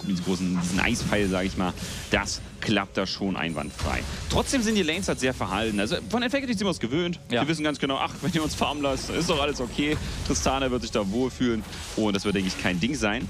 diesen Eispfeil, sage ich mal, das klappt da schon einwandfrei. Trotzdem sind die Lanes halt sehr verhalten. Also von Infected sind wir es gewöhnt. Ja. Wir wissen ganz genau, ach, wenn ihr uns farmen lasst, ist doch alles okay. Tristana wird sich da wohlfühlen und das wird, denke ich, kein Ding sein.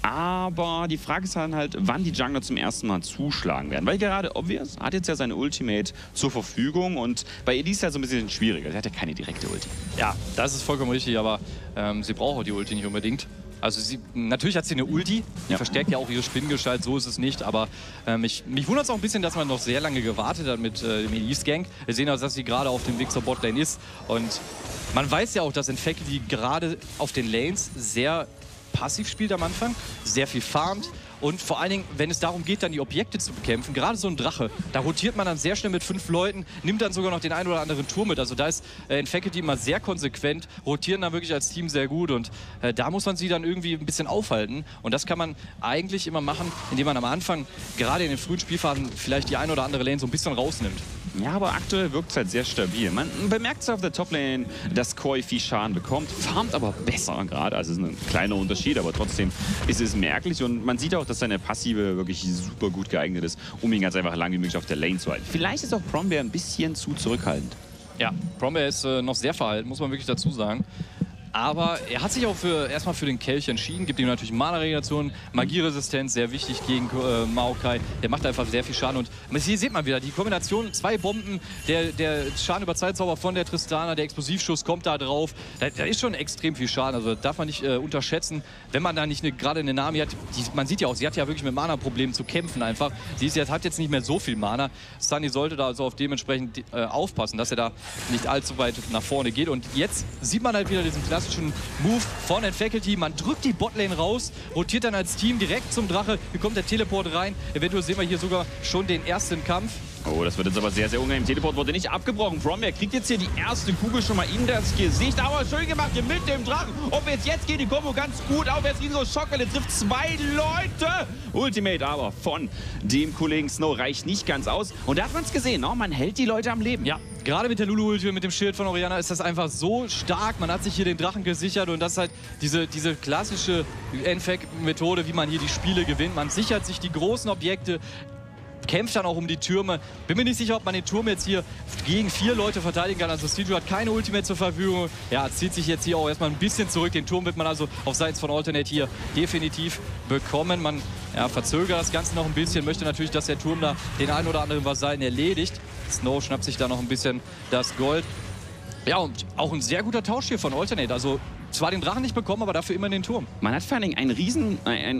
Aber die Frage ist dann halt, wann die Jungler zum ersten Mal zuschlagen werden. Weil gerade Obvious hat jetzt ja seine Ultimate zur Verfügung und bei Elise ist es halt so ein bisschen schwieriger. Sie hat ja keine direkte Ulti. Ja, das ist vollkommen richtig, aber sie braucht auch die Ulti nicht unbedingt. Also natürlich hat sie eine Ulti, die verstärkt ja auch ihre Spinnengestalt, so ist es nicht. Aber mich wundert es auch ein bisschen, dass man noch sehr lange gewartet hat mit dem Elise-Gank. Wir sehen also, dass sie gerade auf dem Weg zur Botlane ist. Und man weiß ja auch, dass Infected gerade auf den Lanes sehr passiv spielt am Anfang, sehr viel farmt und vor allen Dingen, wenn es darum geht, dann die Objekte zu bekämpfen, gerade so ein Drache, da rotiert man dann sehr schnell mit 5 Leuten, nimmt dann sogar noch den einen oder anderen Turm mit. Also da ist Infected immer sehr konsequent, rotieren dann wirklich als Team sehr gut und da muss man sie dann irgendwie ein bisschen aufhalten und das kann man eigentlich immer machen, indem man am Anfang, gerade in den frühen Spielphasen, vielleicht die ein oder andere Lane so ein bisschen rausnimmt. Ja, aber aktuell wirkt es halt sehr stabil. Man bemerkt es auf der Toplane, dass Koi viel Schaden bekommt, farmt aber besser gerade. Also es ist ein kleiner Unterschied, aber trotzdem ist es merklich. Und man sieht auch, dass seine Passive wirklich super gut geeignet ist, um ihn ganz einfach lang wie möglich auf der Lane zu halten. Vielleicht ist auch Brombear ein bisschen zu zurückhaltend. Ja, Brombear ist noch sehr verhalten, muss man wirklich dazu sagen. Aber er hat sich auch erstmal für den Kelch entschieden, gibt ihm natürlich Mana-Regeneration, Magieresistenz, sehr wichtig gegen Maokai. Der macht einfach sehr viel Schaden und hier sieht man wieder die Kombination, 2 Bomben, der Schaden über Zeitzauber von der Tristana, der Explosivschuss kommt da drauf. Da ist schon extrem viel Schaden, also darf man nicht unterschätzen, wenn man da nicht gerade eine Nami hat. Man sieht ja auch, sie hat ja wirklich mit Mana-Problemen zu kämpfen einfach. Hat jetzt nicht mehr so viel Mana. Sunny sollte da also auf dementsprechend aufpassen, dass er da nicht allzu weit nach vorne geht. Und jetzt sieht man halt wieder diesen klassischen Move von Infected. Man drückt die Botlane raus, rotiert dann als Team direkt zum Drache. Hier kommt der Teleport rein. Eventuell sehen wir hier sogar schon den ersten Kampf. Oh, das wird jetzt aber sehr, sehr unangenehm. Teleport wurde nicht abgebrochen. Brombear kriegt jetzt hier die erste Kugel schon mal in das Gesicht. Aber schön gemacht hier mit dem Drachen. Ob jetzt geht die Kombo ganz gut auf. Jetzt Riso Schockwelle trifft 2 Leute. Ultimate aber von dem Kollegen Snow reicht nicht ganz aus. Und da hat man es gesehen, no? Man hält die Leute am Leben. Ja, gerade mit der Lulu-Ulti, mit dem Schild von Orianna ist das einfach so stark. Man hat sich hier den Drachen gesichert und das ist halt diese klassische Infect-Methode, wie man hier die Spiele gewinnt. Man sichert sich die großen Objekte, kämpft dann auch um die Türme. Bin mir nicht sicher, ob man den Turm jetzt hier gegen 4 Leute verteidigen kann. Also Stiju hat keine Ultimate zur Verfügung. Ja, zieht sich jetzt hier auch erstmal ein bisschen zurück. Den Turm wird man also auf Seiten von Alternate hier definitiv bekommen. Man verzögert das Ganze noch ein bisschen, möchte natürlich, dass der Turm da den einen oder anderen Vasallen erledigt. Snow schnappt sich da noch ein bisschen das Gold. Ja, und auch ein sehr guter Tausch hier von Alternate. Also zwar den Drachen nicht bekommen, aber dafür immer den Turm. Man hat vor allen Dingen einen riesen,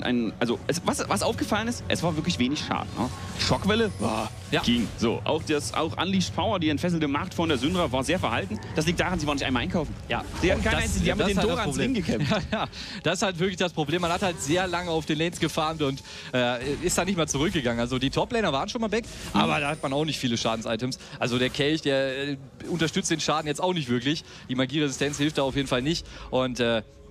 was aufgefallen ist, es war wirklich wenig Schaden. Ne? Schockwelle ging. So, auch Unleashed Power, die entfesselte Macht von der Syndra, war sehr verhalten. Das liegt daran, sie waren nicht einmal einkaufen. Ja. Die haben mit den Dorans hingekämpft. Ja, das ist halt wirklich das Problem. Man hat halt sehr lange auf den Lanes gefarmt und ist da nicht mal zurückgegangen. Also die Top-Laner waren schon mal weg, aber da hat man auch nicht viele Schadensitems. Also der Kelch, der unterstützt den Schaden jetzt auch nicht wirklich. Die Magieresistenz hilft da auf jeden Fall nicht. Und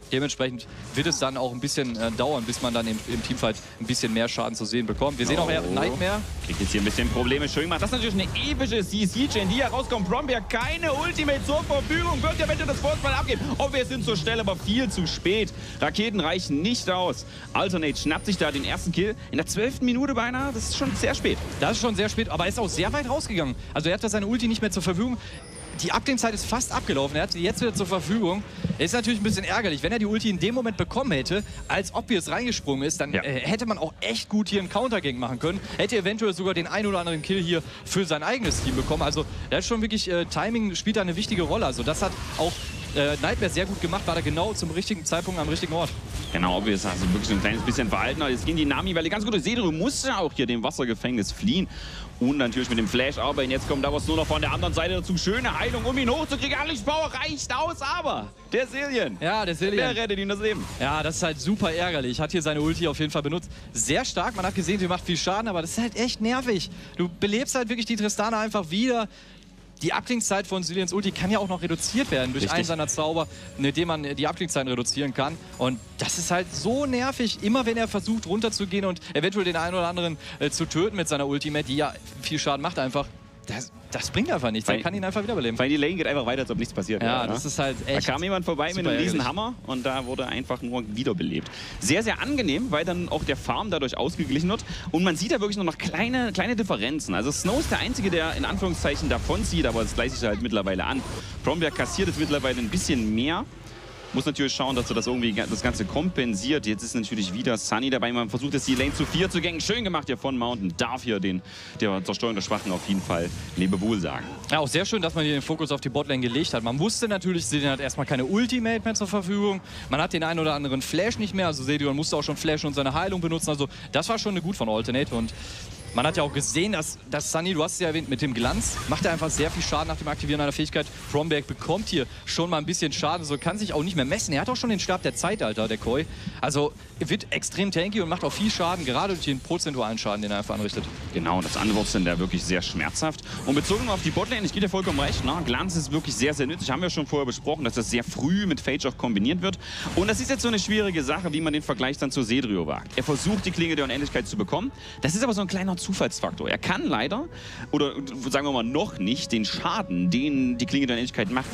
Dementsprechend wird es dann auch ein bisschen dauern, bis man dann im Teamfight ein bisschen mehr Schaden zu sehen bekommt. Wir sehen auch Nightmare. Kriegt jetzt hier ein bisschen Probleme. Schön gemacht. Das ist natürlich eine epische CC-Chain, die herauskommt. Brombeer keine Ultimate zur Verfügung. Wird der Wette das Force-Ball abgeben. Oh, wir sind zur Stelle, aber viel zu spät. Raketen reichen nicht aus. Alternate schnappt sich da den ersten Kill. In der 12. Minute beinahe. Das ist schon sehr spät. Das ist schon sehr spät, aber er ist auch sehr weit rausgegangen. Also er hat da seine Ulti nicht mehr zur Verfügung. Die Abklingzeit ist fast abgelaufen. Er hat sie jetzt wieder zur Verfügung. Ist natürlich ein bisschen ärgerlich. Wenn er die Ulti in dem Moment bekommen hätte, als Obvious reingesprungen ist, dann hätte man auch echt gut hier einen Countergang machen können. Hätte eventuell sogar den ein oder anderen Kill hier für sein eigenes Team bekommen. Also da ist schon wirklich, Timing spielt da eine wichtige Rolle. Also das hat auch Nightmare sehr gut gemacht, war da genau zum richtigen Zeitpunkt am richtigen Ort. Genau, Obvious, also wirklich so ein kleines bisschen verhalten. Jetzt gehen die Nami-Welle ganz gut. Sedrio musste auch hier dem Wassergefängnis fliehen. Und natürlich mit dem Flash arbeiten. Jetzt kommt da was nur noch von der anderen Seite dazu. Schöne Heilung, um ihn hochzukriegen. Unleash-Power reicht aus, aber der Cillian. Ja, der Cillian. Der rettet ihm das Leben. Ja, das ist halt super ärgerlich. Hat hier seine Ulti auf jeden Fall benutzt. Sehr stark. Man hat gesehen, sie macht viel Schaden, aber das ist halt echt nervig. Du belebst halt wirklich die Tristana einfach wieder. Die Abklingzeit von Cillians Ulti kann ja auch noch reduziert werden durch einen seiner Zauber, mit dem man die Abklingzeit reduzieren kann. Und das ist halt so nervig, immer wenn er versucht runterzugehen und eventuell den einen oder anderen zu töten mit seiner Ultimate, die ja viel Schaden macht einfach. Das bringt einfach nichts, man kann ihn einfach wiederbeleben. Weil die Lane geht einfach weiter, als ob nichts passiert. Ja, das ist halt echt. Da kam jemand vorbei mit einem riesen Hammer und da wurde einfach nur wiederbelebt. Sehr, sehr angenehm, weil dann auch der Farm dadurch ausgeglichen wird. Und man sieht da wirklich nur noch kleine Differenzen. Also Snow ist der Einzige, der in Anführungszeichen davon zieht, aber das gleicht sich halt mittlerweile an. Brombeer kassiert es mittlerweile ein bisschen mehr. Muss natürlich schauen, dass er das irgendwie das Ganze kompensiert. Jetzt ist natürlich wieder Sunny dabei. Man versucht jetzt die Lane zu 4 zu gängen. Schön gemacht hier von Mountain. Darf hier der Zerstörung der Schwachen auf jeden Fall Lebewohl sagen. Ja, auch sehr schön, dass man hier den Fokus auf die Botlane gelegt hat. Man wusste natürlich, Sedrion hat erstmal keine Ultimate mehr zur Verfügung. Man hat den einen oder anderen Flash nicht mehr. Also Sedrion musste auch schon flashen und seine Heilung benutzen. Also das war schon eine gut von Alternate. Und man hat ja auch gesehen, dass Sunny, du hast es ja erwähnt, mit dem Glanz macht er einfach sehr viel Schaden nach dem Aktivieren einer Fähigkeit. Brombeer bekommt hier schon mal ein bisschen Schaden, so kann sich auch nicht mehr messen. Er hat auch schon den Stab der Zeitalter, der Koi. Also er wird extrem tanky und macht auch viel Schaden, gerade durch den prozentualen Schaden, den er einfach anrichtet. Genau, und das Anwurzeln da wirklich sehr schmerzhaft. Und bezogen auf die Botlane, ich gebe dir vollkommen recht, ne? Glanz ist wirklich sehr, sehr nützlich. Haben wir schon vorher besprochen, dass das sehr früh mit Phage auch kombiniert wird. Und das ist jetzt so eine schwierige Sache, wie man den Vergleich dann zu Sedrio wagt. Er versucht, die Klinge der Unendlichkeit zu bekommen. Das ist aber so ein kleiner Zufallsfaktor. Er kann leider, oder sagen wir mal noch nicht, den Schaden, den die Klinge der Unendlichkeit macht,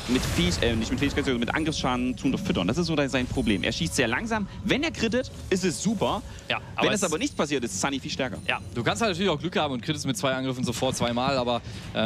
nicht mit Fähigkeit, sondern mit Angriffsschaden zu unterfüttern. Das ist so sein Problem. Er schießt sehr langsam. Wenn er crittet, ist es super. Ja, wenn es aber nicht passiert, ist Sunny viel stärker. Ja, du kannst halt natürlich auch Glück haben und crittest mit 2 Angriffen sofort zweimal, aber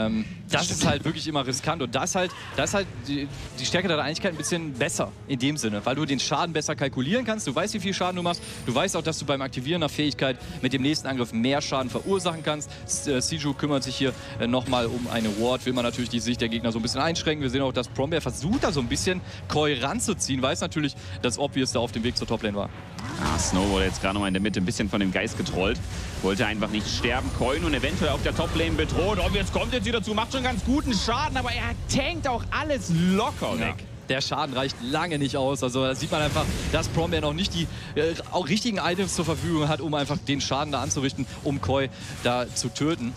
das ist halt wirklich immer riskant. Und da ist halt die Stärke der Einigkeit ein bisschen besser in dem Sinne, weil du den Schaden besser kalkulieren kannst. Du weißt, wie viel Schaden du machst. Du weißt auch, dass du beim Aktivieren einer Fähigkeit mit dem nächsten Angriff mehr Schaden verursachen kannst. Siju kümmert sich hier nochmal um eine Ward. Will man natürlich die Sicht der Gegner so ein bisschen einschränken. Wir sehen auch, dass Brombeer versucht, da so ein bisschen Koi ranzuziehen. Weiß natürlich, dass Obvious da auf dem Weg zur Toplane war. Snow wurde jetzt gerade noch mal in der Mitte ein bisschen von dem Geist getrollt. Wollte einfach nicht sterben. Koi nun eventuell auf der Toplane bedroht. Obvious kommt jetzt wieder zu, macht schon ganz guten Schaden, aber er tankt auch alles locker weg. Der Schaden reicht lange nicht aus. Also da sieht man einfach, dass Brombeer noch nicht die auch richtigen Items zur Verfügung hat, um einfach den Schaden da anzurichten, um Koi da zu töten.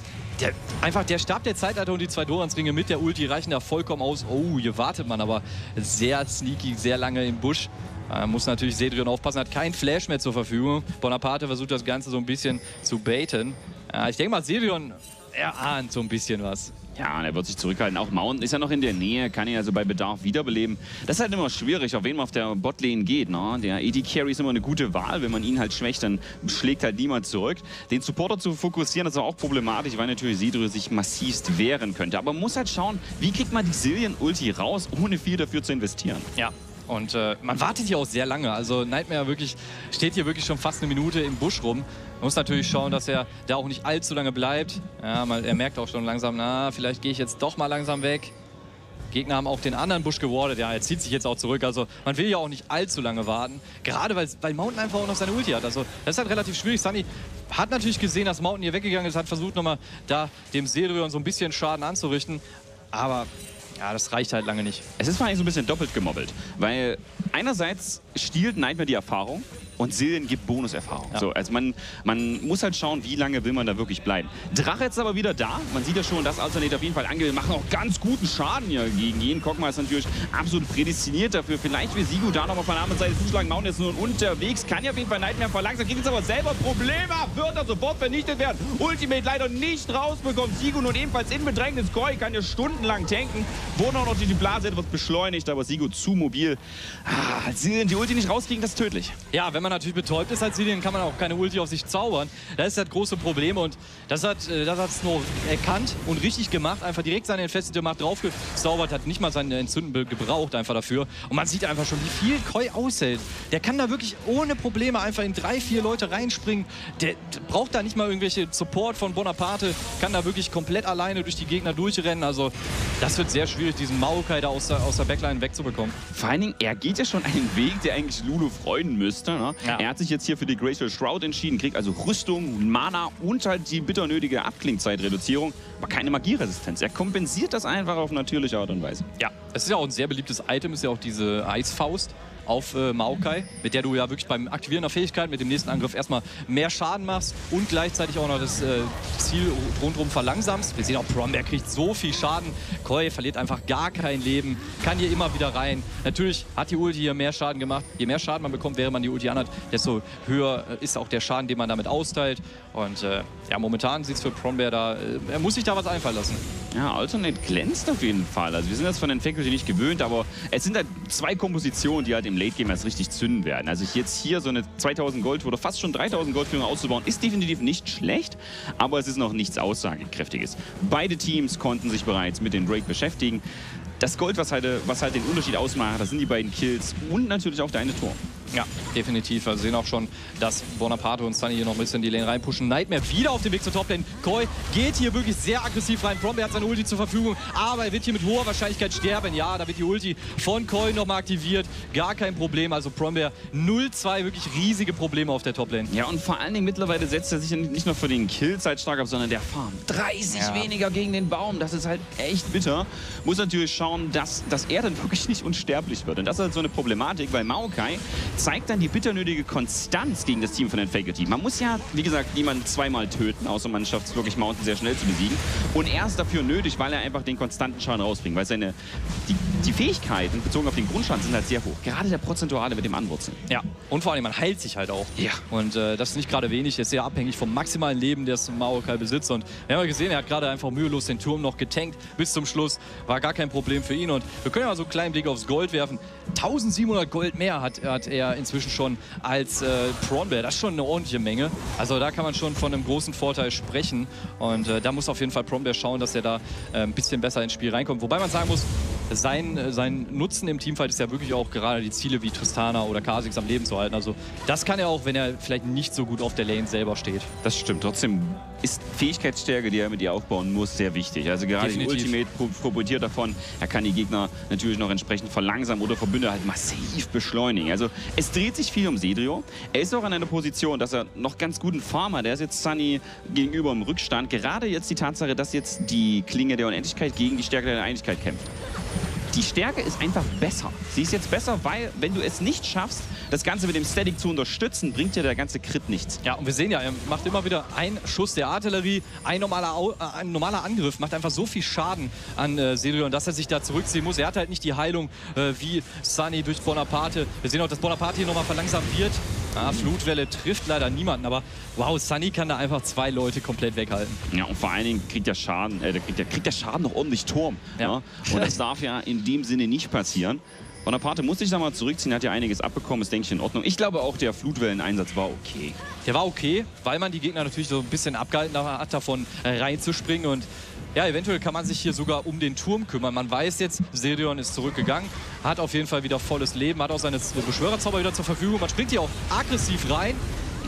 Der Stab der Zeitalter und die 2 Doransringe mit der Ulti reichen da vollkommen aus. Oh, hier wartet man aber sehr sneaky, sehr lange im Busch. Muss natürlich Sedrion aufpassen, hat keinen Flash mehr zur Verfügung. Bonaparte versucht das Ganze so ein bisschen zu baiten. Ich denke mal, Sedrion erahnt so ein bisschen was. Ja, und er wird sich zurückhalten. Auch Mountain ist ja noch in der Nähe, kann ihn also bei Bedarf wiederbeleben. Das ist halt immer schwierig, auf wen man auf der Botlane geht. Ne? Der AD Carry ist immer eine gute Wahl. Wenn man ihn halt schwächt, dann schlägt halt niemand zurück. Den Supporter zu fokussieren, das ist auch problematisch, weil natürlich Sedrio sich massivst wehren könnte. Aber man muss halt schauen, wie kriegt man die Cillian-Ulti raus, ohne viel dafür zu investieren. Ja. Und man wartet hier auch sehr lange. Also Nightmare steht hier wirklich schon fast eine Minute im Busch rum. Man muss natürlich schauen, dass er da auch nicht allzu lange bleibt. Ja, er merkt auch schon langsam, vielleicht gehe ich jetzt doch mal langsam weg. Gegner haben auch den anderen Busch gewardet. Ja, er zieht sich jetzt auch zurück. Also man will ja auch nicht allzu lange warten. Gerade weil Mountain einfach auch noch seine Ulti hat. Also das ist halt relativ schwierig. Sunny hat natürlich gesehen, dass Mountain hier weggegangen ist. Hat versucht nochmal da dem Sedrion so ein bisschen Schaden anzurichten. Aber ja, das reicht halt lange nicht. Es ist eigentlich so ein bisschen doppelt gemobbelt. Weil einerseits stiehlt Nightmare die Erfahrung und Silien gibt Bonuserfahrung. Ja. So, also man muss halt schauen, wie lange will man da wirklich bleiben. Drache ist aber wieder da. Man sieht ja schon, dass Alternate auf jeden Fall angehört, machen auch ganz guten Schaden hier gegen ihn. Kog'Maw ist natürlich absolut prädestiniert dafür. Vielleicht will Sigu da nochmal von der anderen Seite zuschlagen. Maun ist nur unterwegs, kann ja auf jeden Fall Nightmare verlangsamen, kriegt jetzt aber selber Probleme, wird er sofort vernichtet werden. Ultimate leider nicht rausbekommen. Sigu nun ebenfalls in Bedrängnis. Koi kann ja stundenlang tanken. Wurde auch noch die Blase etwas beschleunigt, aber Sigu zu mobil. Silien die Ulti nicht rauskriegen, das ist tödlich. Ja, wenn man natürlich betäubt ist als Silien, kann man auch keine Ulti auf sich zaubern. Das ist das große Problem und das hat Snow erkannt und richtig gemacht. Einfach direkt seine entfesselte Macht draufgezaubert, hat nicht mal seine Entzünden gebraucht einfach dafür. Und man sieht einfach schon, wie viel Koi aushält. Der kann da wirklich ohne Probleme einfach in 3, 4 Leute reinspringen. Der braucht da nicht mal irgendwelche Support von Bonaparte, kann da wirklich komplett alleine durch die Gegner durchrennen. Also das wird sehr schwierig, diesen Maokai da aus der Backline wegzubekommen. Vor allen Dingen, er geht ja schon einen Weg, der eigentlich Lulu freuen müsste. Ne? Ja. Er hat sich jetzt hier für die Glacial Shroud entschieden, kriegt also Rüstung, Mana und halt die bitter nötige Abklingzeitreduzierung, aber keine Magieresistenz. Er kompensiert das einfach auf natürliche Art und Weise. Ja, es ist ja auch ein sehr beliebtes Item, ist ja auch diese Eisfaust auf Maokai, mit der du ja wirklich beim Aktivieren der Fähigkeit mit dem nächsten Angriff erstmal mehr Schaden machst und gleichzeitig auch noch das Ziel rundherum verlangsamst. Wir sehen auch, Promberg kriegt so viel Schaden. Koi verliert einfach gar kein Leben, kann hier immer wieder rein. Natürlich hat die Ulti hier mehr Schaden gemacht. Je mehr Schaden man bekommt, während man die Ulti anhat, desto höher ist auch der Schaden, den man damit austeilt. Und ja, momentan sieht es für Promberg da, er muss sich da was einfallen lassen. Ja, Alternate glänzt auf jeden Fall. Also wir sind das von den Faculty nicht gewöhnt, aber es sind halt 2 Kompositionen, die halt im Late Game erst richtig zünden werden. Also jetzt hier so eine 2000 Gold oder fast schon 3000 Goldführung auszubauen, ist definitiv nicht schlecht, aber es ist noch nichts Aussagekräftiges. Beide Teams konnten sich bereits mit den Drake beschäftigen. Das Gold, was halt den Unterschied ausmacht, das sind die beiden Kills und natürlich auch der eine Tor. Ja, definitiv. Wir sehen auch schon, dass Bonaparte und Sunny hier noch ein bisschen die Lane reinpushen. Nightmare wieder auf dem Weg zur Toplane. Koi geht hier wirklich sehr aggressiv rein. Promberg hat seine Ulti zur Verfügung, aber er wird hier mit hoher Wahrscheinlichkeit sterben. Ja, da wird die Ulti von Koi nochmal aktiviert. Gar kein Problem. Also Promberg 0-2, wirklich riesige Probleme auf der Toplane. Ja, und vor allen Dingen mittlerweile setzt er sich nicht nur für den Kills stark ab, sondern der Farm. 30 weniger gegen den Baum. Das ist halt echt bitter. Muss natürlich schauen, dass er dann wirklich nicht unsterblich wird. Und das ist halt so eine Problematik, weil Maokai zeigt dann die bitternötige Konstanz gegen das Team von den Faculty. Man muss ja, wie gesagt, niemanden zweimal töten, außer man schafft es wirklich, Mountain sehr schnell zu besiegen. Und er ist dafür nötig, weil er einfach den konstanten Schaden rausbringt. Weil die Fähigkeiten bezogen auf den Grundschaden sind halt sehr hoch. Gerade der prozentuale mit dem Anwurzeln. Ja, und vor allem, man heilt sich halt auch. Ja. Und das ist nicht gerade wenig. Das ist sehr abhängig vom maximalen Leben, das Maokai besitzt. Und wir haben ja gesehen, er hat gerade einfach mühelos den Turm noch getankt bis zum Schluss. War gar kein Problem für ihn. Und wir können ja mal so einen kleinen Blick aufs Gold werfen. 1700 Gold mehr hat er inzwischen schon als Promberg. Das ist schon eine ordentliche Menge. Also da kann man schon von einem großen Vorteil sprechen. Und da muss auf jeden Fall Promberg schauen, dass er da ein bisschen besser ins Spiel reinkommt. Wobei man sagen muss, sein Nutzen im Teamfight ist ja wirklich auch gerade die Ziele wie Tristana oder Kha'Zix am Leben zu halten. Also das kann er auch, wenn er vielleicht nicht so gut auf der Lane selber steht. Das stimmt. Trotzdem ist Fähigkeitsstärke, die er mit ihr aufbauen muss, sehr wichtig. Also gerade die Ultimate profitiert davon. Er kann die Gegner natürlich noch entsprechend verlangsamen oder Verbünde halt massiv beschleunigen. Also es dreht sich viel um Sedrio. Er ist auch in einer Position, dass er noch ganz guten Farm hat. Er ist jetzt Sunny gegenüber im Rückstand. Gerade jetzt die Tatsache, dass jetzt die Klinge der Unendlichkeit gegen die Stärke der Einigkeit kämpft. Die Stärke ist einfach besser. Sie ist jetzt besser, weil, wenn du es nicht schaffst, das Ganze mit dem Static zu unterstützen, bringt dir der ganze Crit nichts. Ja, und wir sehen ja, er macht immer wieder einen Schuss der Artillerie, ein normaler Angriff macht einfach so viel Schaden an Sedrion, dass er sich da zurückziehen muss. Er hat halt nicht die Heilung wie Sunny durch Bonaparte. Wir sehen auch, dass Bonaparte hier nochmal verlangsamt wird. Flutwelle trifft leider niemanden, aber wow, Sunny kann da einfach 2 Leute komplett weghalten. Ja, und vor allen Dingen kriegt der Schaden, kriegt der Schaden noch ordentlich Turm. Ja. Und das darf ja in dem Sinne nicht passieren. Bonaparte muss sich da mal zurückziehen, hat ja einiges abbekommen, ist, denke ich, in Ordnung. Ich glaube auch, der Flutwelleneinsatz war okay. Der war okay, weil man die Gegner natürlich so ein bisschen abgehalten hat, davon reinzuspringen. Und ja, eventuell kann man sich hier sogar um den Turm kümmern. Man weiß jetzt, Sedrion ist zurückgegangen, hat auf jeden Fall wieder volles Leben, hat auch seine Beschwörerzauber wieder zur Verfügung. Man springt hier auch aggressiv rein.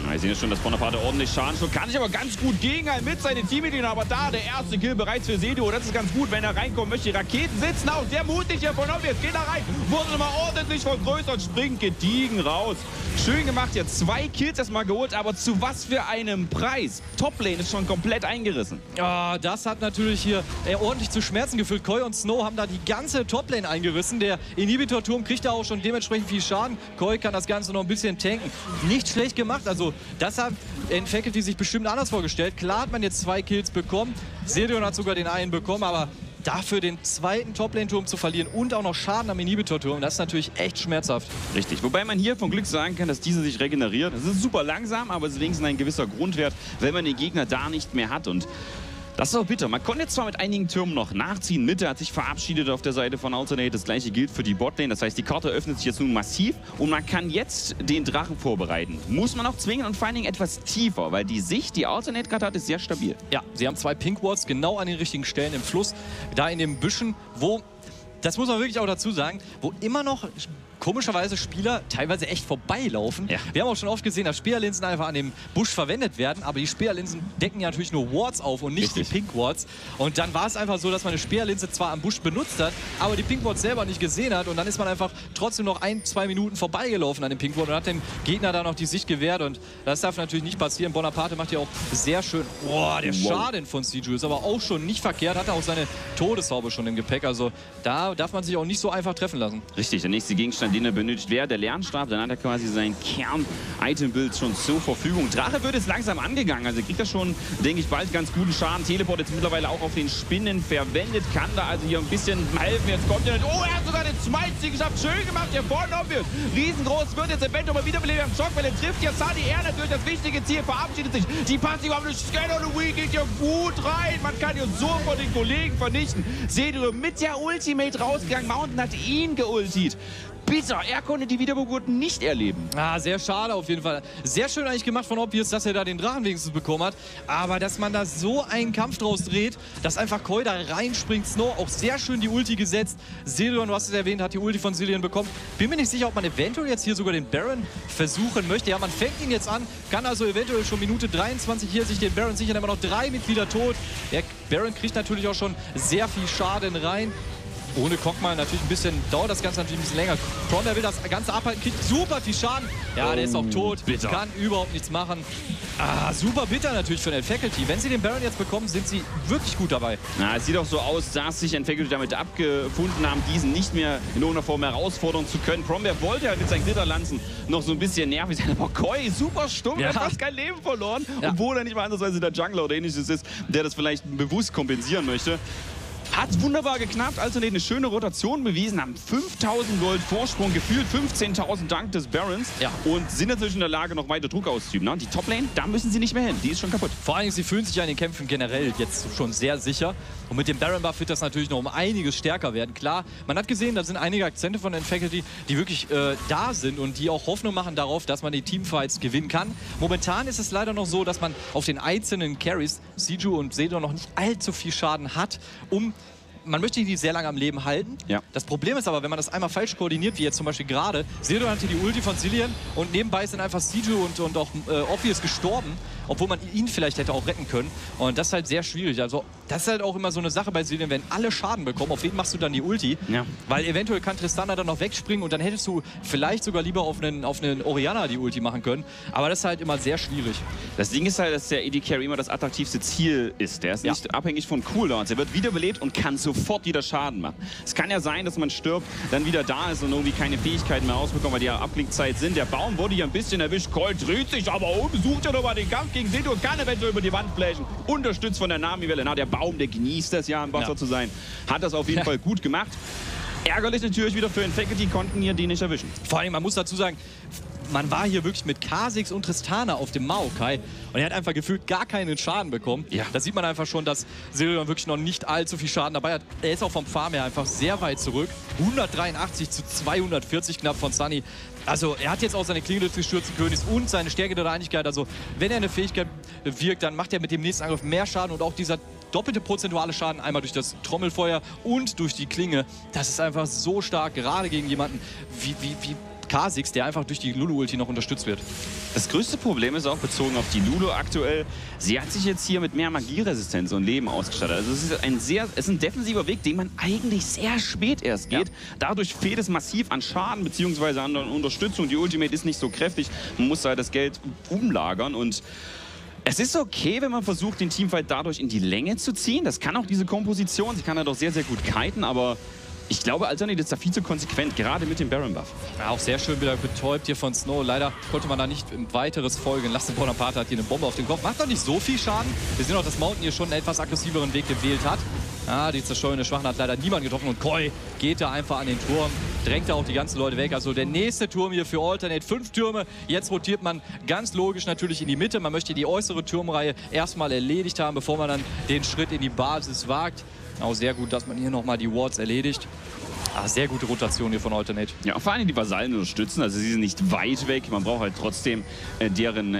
Wir sehen jetzt schon, dass Bonaparte ordentlich Schaden schon kann sich aber ganz gut gegenhalten mit seinen Teammitgliedern. Aber da der erste Kill bereits für Sedo. Das ist ganz gut, wenn er reinkommt, möchte die Raketen sitzen. Auch sehr mutig hier von Obvious. Geht da rein, wurde nochmal ordentlich vergrößert, springt gediegen raus. Schön gemacht, hier 2 Kills erstmal geholt, aber zu was für einem Preis? Toplane ist schon komplett eingerissen. Ja, das hat natürlich hier ordentlich zu Schmerzen geführt. Koi und Snow haben da die ganze Toplane eingerissen. Der Inhibitor-Turm kriegt da auch schon dementsprechend viel Schaden. Koi kann das Ganze noch ein bisschen tanken. Nicht schlecht gemacht, also das hat Faculty sich bestimmt anders vorgestellt. Klar hat man jetzt 2 Kills bekommen. Sedeon hat sogar den einen bekommen, aber dafür den zweiten Toplane-Turm zu verlieren und auch noch Schaden am Inhibitor-Turm, das ist natürlich echt schmerzhaft. Richtig, wobei man hier von Glück sagen kann, dass dieser sich regeneriert. Es ist super langsam, aber es ist wenigstens ein gewisser Grundwert, wenn man den Gegner da nicht mehr hat. Und das ist auch bitter. Man konnte jetzt zwar mit einigen Türmen noch nachziehen. Mitte hat sich verabschiedet auf der Seite von Alternate. Das gleiche gilt für die Botlane. Das heißt, die Karte öffnet sich jetzt nun massiv und man kann jetzt den Drachen vorbereiten. Muss man auch zwingen und vor allen Dingen etwas tiefer, weil die Sicht, die Alternate gerade hat, ist sehr stabil. Ja, sie haben 2 Pink Wards genau an den richtigen Stellen im Fluss. Da in den Büschen, wo, das muss man wirklich auch dazu sagen, wo immer noch komischerweise Spieler teilweise echt vorbeilaufen. Ja. Wir haben auch schon oft gesehen, dass Speerlinsen einfach an dem Busch verwendet werden, aber die Speerlinsen decken ja natürlich nur Wards auf und nicht die Pink Wards. Und dann war es einfach so, dass man eine Speerlinse zwar am Busch benutzt hat, aber die Pink Wards selber nicht gesehen hat und dann ist man einfach trotzdem noch 1-2 Minuten vorbeigelaufen an dem Pink Ward und hat dem Gegner da noch die Sicht gewährt und das darf natürlich nicht passieren. Bonaparte macht ja auch sehr schön. Boah, der Schaden von Siju ist aber auch schon nicht verkehrt, hat er auch seine Todeshaube schon im Gepäck, also da darf man sich auch nicht so einfach treffen lassen. Richtig, der nächste Gegenstand, den er benötigt, wäre der Lernstab. Dann hat er quasi sein Kern-Item-Bild schon zur Verfügung. Drache wird jetzt langsam angegangen. Also kriegt er schon, denke ich, bald ganz guten Schaden. Teleport jetzt mittlerweile auch auf den Spinnen verwendet. Kann da also hier ein bisschen helfen. Jetzt kommt er. Oh, er hat sogar den Smite geschafft. Schön gemacht hier vorne. Obvious. Riesengroß wird jetzt eventuell mal wiederbelebt am Schock, weil er trifft ja Sunny. Er natürlich das wichtige Ziel. Verabschiedet sich. Die Passive auf den Scanner und Wii geht hier gut rein. Man kann hier sofort den Kollegen vernichten. Seht ihr, mit der Ultimate rausgegangen. Mountain hat ihn geultiert. Bitter, er konnte die Wiedergeburt nicht erleben. Ah, sehr schade auf jeden Fall. Sehr schön eigentlich gemacht von Obvious, dass er da den Drachen wenigstens bekommen hat. Aber dass man da so einen Kampf draus dreht, dass einfach Koi da reinspringt. Snow auch sehr schön die Ulti gesetzt. Zillion, du hast es erwähnt, hat die Ulti von Zillion bekommen. Bin mir nicht sicher, ob man eventuell jetzt hier sogar den Baron versuchen möchte. Ja, man fängt ihn jetzt an, kann also eventuell schon Minute 23 hier sich den Baron sichern. Immer noch 3 Mitglieder tot. Der Baron kriegt natürlich auch schon sehr viel Schaden rein. Ohne Cockmal natürlich ein bisschen, dauert das Ganze natürlich ein bisschen länger. Cromwell will das Ganze abhalten, kriegt super viel Schaden. Ja, der ist auch tot, bitter. Kann überhaupt nichts machen. Ah, super bitter natürlich für den Faculty. Wenn sie den Baron jetzt bekommen, sind sie wirklich gut dabei. Na, es sieht auch so aus, dass sich ein Faculty damit abgefunden haben, diesen nicht mehr in irgendeiner Form herausfordern zu können. Cromwell wollte halt mit seinen Glitterlanzen noch so ein bisschen nervig sein, aber Koi super stumm, ja. Hat fast kein Leben verloren. Ja. Obwohl er nicht mal andersweise der Jungler oder ähnliches ist, der das vielleicht bewusst kompensieren möchte. Hat wunderbar geknappt, also eine schöne Rotation bewiesen, haben 5.000 Gold Vorsprung, gefühlt 15.000 dank des Barons, ja. Und sind natürlich in der Lage, noch weiter Druck auszuüben. Ne? Die Toplane, da müssen sie nicht mehr hin, die ist schon kaputt. Vor allem, sie fühlen sich ja in den Kämpfen generell jetzt schon sehr sicher. Und mit dem Baron-Buff wird das natürlich noch um einiges stärker werden. Klar, man hat gesehen, da sind einige Akzente von den Faculty, die wirklich da sind und die auch Hoffnung machen darauf, dass man die Teamfights gewinnen kann. Momentan ist es leider noch so, dass man auf den einzelnen Carries, Siju und Sedo, noch nicht allzu viel Schaden hat, man möchte die sehr lange am Leben halten. Ja. Das Problem ist aber, wenn man das einmal falsch koordiniert, wie jetzt zum Beispiel gerade, Sedo hatte die Ulti von Zillion und nebenbei sind einfach Siju und auch Obvious gestorben, obwohl man ihn vielleicht hätte auch retten können. Und das ist halt sehr schwierig. Also das ist halt auch immer so eine Sache bei Zillion, wenn alle Schaden bekommen, auf wen machst du dann die Ulti? Ja. Weil eventuell kann Tristana dann noch wegspringen und dann hättest du vielleicht sogar lieber auf einen Orianna die Ulti machen können. Aber das ist halt immer sehr schwierig. Das Ding ist halt, dass der AD Carry immer das attraktivste Ziel ist. Der ist nicht abhängig von Cooldowns. Er wird wiederbelebt und kann sofort wieder Schaden machen. Es kann ja sein, dass man stirbt, dann wieder da ist und irgendwie keine Fähigkeiten mehr rausbekommt, weil die ja Abblickzeit sind. Der Baum wurde hier ein bisschen erwischt. Koi dreht sich aber um, sucht ja nochmal den Kampf gegen Sedo und kann eventuell über die Wand flashen. Unterstützt von der Nami-Welle. Na, der Baum, der genießt das ja, im Wasser zu sein. Hat das auf jeden Fall gut gemacht. Ärgerlich natürlich wieder für den Faculty, konnten hier den nicht erwischen. Vor allem, man muss dazu sagen, man war hier wirklich mit Kha'Zix und Tristana auf dem Maokai und er hat einfach gefühlt gar keinen Schaden bekommen. Ja. Da sieht man einfach schon, dass Zillion wirklich noch nicht allzu viel Schaden dabei hat. Er ist auch vom Farm her einfach sehr weit zurück. 183 zu 240 knapp von Sunny. Also er hat jetzt auch seine Klinge des Stürzenkönigs und seine Stärke der Einigkeit. Also wenn er eine Fähigkeit wirkt, dann macht er mit dem nächsten Angriff mehr Schaden und auch dieser doppelte prozentuale Schaden einmal durch das Trommelfeuer und durch die Klinge. Das ist einfach so stark, gerade gegen jemanden wie Kha'Zix, der einfach durch die Lulu-Ulti noch unterstützt wird. Das größte Problem ist auch bezogen auf die Lulu aktuell, sie hat sich jetzt hier mit mehr Magieresistenz und Leben ausgestattet. Also es ist ein defensiver Weg, den man eigentlich sehr spät erst geht. Ja. Dadurch fehlt es massiv an Schaden bzw. an Unterstützung. Die Ultimate ist nicht so kräftig, man muss halt das Geld umlagern und es ist okay, wenn man versucht, den Teamfight dadurch in die Länge zu ziehen. Das kann auch diese Komposition, sie kann ja doch sehr, sehr gut kiten, aber ich glaube, Alternate ist da viel zu konsequent, gerade mit dem Baron-Buff. Ja, auch sehr schön wieder betäubt hier von Snow. Leider konnte man da nicht weiteres folgen. Lassen Bonaparte hat hier eine Bombe auf den Kopf. Macht doch nicht so viel Schaden. Wir sehen auch, dass Mountain hier schon einen etwas aggressiveren Weg gewählt hat. Ah, die zerstörende Schwachen hat leider niemand getroffen. Und Koi geht da einfach an den Turm, drängt da auch die ganzen Leute weg. Also der nächste Turm hier für Alternate. 5 Türme. Jetzt rotiert man ganz logisch natürlich in die Mitte. Man möchte die äußere Turmreihe erstmal erledigt haben, bevor man dann den Schritt in die Basis wagt. Auch sehr gut, dass man hier nochmal die Wards erledigt. Ah, sehr gute Rotation hier von Alternate. Ja, vor allem die Vasallen unterstützen, also sie sind nicht weit weg. Man braucht halt trotzdem deren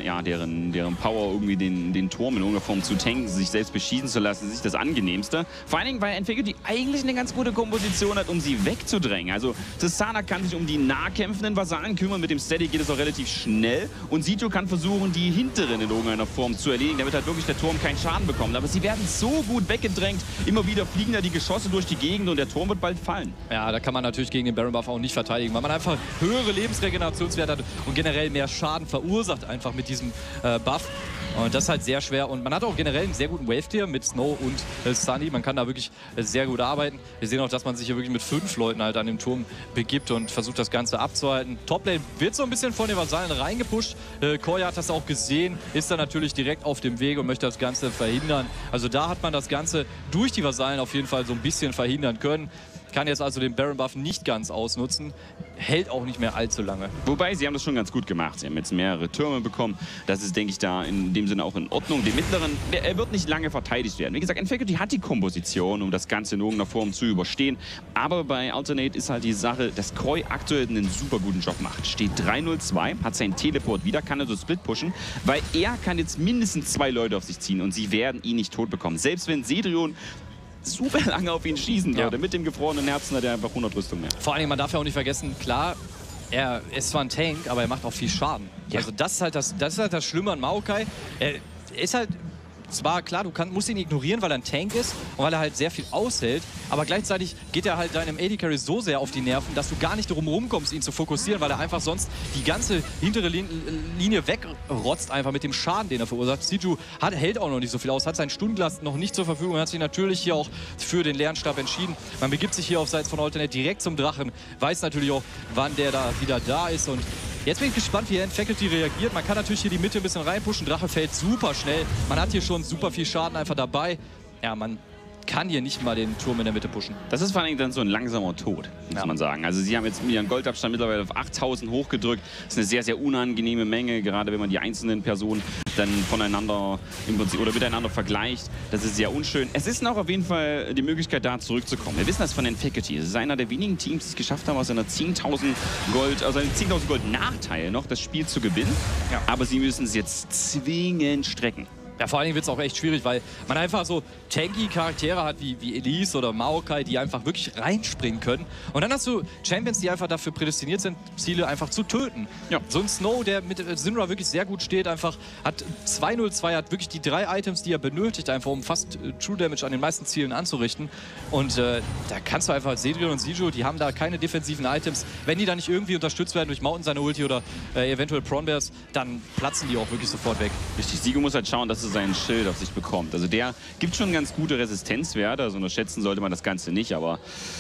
Power, irgendwie den Turm in irgendeiner Form zu tanken, sich selbst beschießen zu lassen, sich das Angenehmste. Vor allen Dingen, weil Infected eigentlich eine ganz gute Komposition hat, um sie wegzudrängen. Also Tristana kann sich um die nahkämpfenden Vasallen kümmern, mit dem Steady geht es auch relativ schnell. Und Sito kann versuchen, die hinteren in irgendeiner Form zu erledigen, damit halt wirklich der Turm keinen Schaden bekommt. Aber sie werden so gut weggedrängt, immer wieder fliegen da die Geschosse durch die Gegend und der Turm wird bald fallen. Ja, da kann man natürlich gegen den Baron Buff auch nicht verteidigen, weil man einfach höhere Lebensregenerationswerte hat und generell mehr Schaden verursacht einfach mit diesem Buff. Und das ist halt sehr schwer. Und man hat auch generell einen sehr guten Wave-Tier mit Snow und Sunny. Man kann da wirklich sehr gut arbeiten. Wir sehen auch, dass man sich hier wirklich mit 5 Leuten halt an dem Turm begibt und versucht, das Ganze abzuhalten. Toplane wird so ein bisschen von den Vasallen reingepusht. Koya hat das auch gesehen, ist dann natürlich direkt auf dem Weg und möchte das Ganze verhindern. Also da hat man das Ganze durch die Vasallen auf jeden Fall so ein bisschen verhindern können. Kann jetzt also den Baron Buff nicht ganz ausnutzen, hält auch nicht mehr allzu lange. Wobei, sie haben das schon ganz gut gemacht. Sie haben jetzt mehrere Türme bekommen. Das ist, denke ich, da in dem Sinne auch in Ordnung. Den mittleren, er wird nicht lange verteidigt werden. Wie gesagt, Infected hat die Komposition, um das Ganze in irgendeiner Form zu überstehen. Aber bei Alternate ist halt die Sache, dass Koi aktuell einen super guten Job macht. Steht 3-0-2, hat seinen Teleport wieder, kann also Split pushen, weil er kann jetzt mindestens 2 Leute auf sich ziehen und sie werden ihn nicht tot bekommen. Selbst wenn Sedrion super lange auf ihn schießen würde. Ja. Mit dem gefrorenen Herzen hat er einfach 100 Rüstung mehr. Vor allem, man darf ja auch nicht vergessen, klar, er ist zwar ein Tank, aber er macht auch viel Schaden. Ja. Also das ist halt das Schlimme an Maokai. Er ist halt zwar klar, musst ihn ignorieren, weil er ein Tank ist und weil er halt sehr viel aushält, aber gleichzeitig geht er halt deinem AD Carry so sehr auf die Nerven, dass du gar nicht drum rumkommst, ihn zu fokussieren, weil er einfach sonst die ganze hintere Linie wegrotzt, einfach mit dem Schaden, den er verursacht. Siju hält auch noch nicht so viel aus, hat sein Stundenglas noch nicht zur Verfügung und hat sich natürlich hier auch für den Lernstab entschieden. Man begibt sich hier auf Seiten von Alternate direkt zum Drachen, weiß natürlich auch, wann der da wieder da ist und jetzt bin ich gespannt, wie Infected reagiert. Man kann natürlich hier die Mitte ein bisschen reinpushen. Drache fällt super schnell. Man hat hier schon super viel Schaden einfach dabei. Ja, man kann hier nicht mal den Turm in der Mitte pushen. Das ist vor allem dann so ein langsamer Tod, muss man sagen. Also sie haben jetzt ihren Goldabstand mittlerweile auf 8000 hochgedrückt. Das ist eine sehr, sehr unangenehme Menge, gerade wenn man die einzelnen Personen dann voneinander im Prinzip oder miteinander vergleicht. Das ist sehr unschön. Es ist noch auf jeden Fall die Möglichkeit, da zurückzukommen. Wir wissen das von Infected. Es ist einer der wenigen Teams, die es geschafft haben, aus einer 10.000 Gold, also einem 10.000 Gold Nachteil noch das Spiel zu gewinnen. Ja. Aber sie müssen es jetzt zwingend strecken. Ja, vor allen Dingen wird es auch echt schwierig, weil man einfach so tanky Charaktere hat wie Elise oder Maokai, die einfach wirklich reinspringen können. Und dann hast du Champions, die einfach dafür prädestiniert sind, Ziele einfach zu töten. Ja. So ein Snow, der mit Syndra wirklich sehr gut steht, einfach hat 2-0-2, hat wirklich die 3 Items, die er benötigt, einfach um fast True Damage an den meisten Zielen anzurichten. Und da kannst du einfach, Sedrion und Siju, die haben da keine defensiven Items. Wenn die da nicht irgendwie unterstützt werden durch Mountain seine Ulti oder eventuell Pronbears, dann platzen die auch wirklich sofort weg. Richtig, Sigo muss halt schauen, dass seinen Schild auf sich bekommt. Also der gibt schon ganz gute Resistenzwerte, also unterschätzen sollte man das Ganze nicht, aber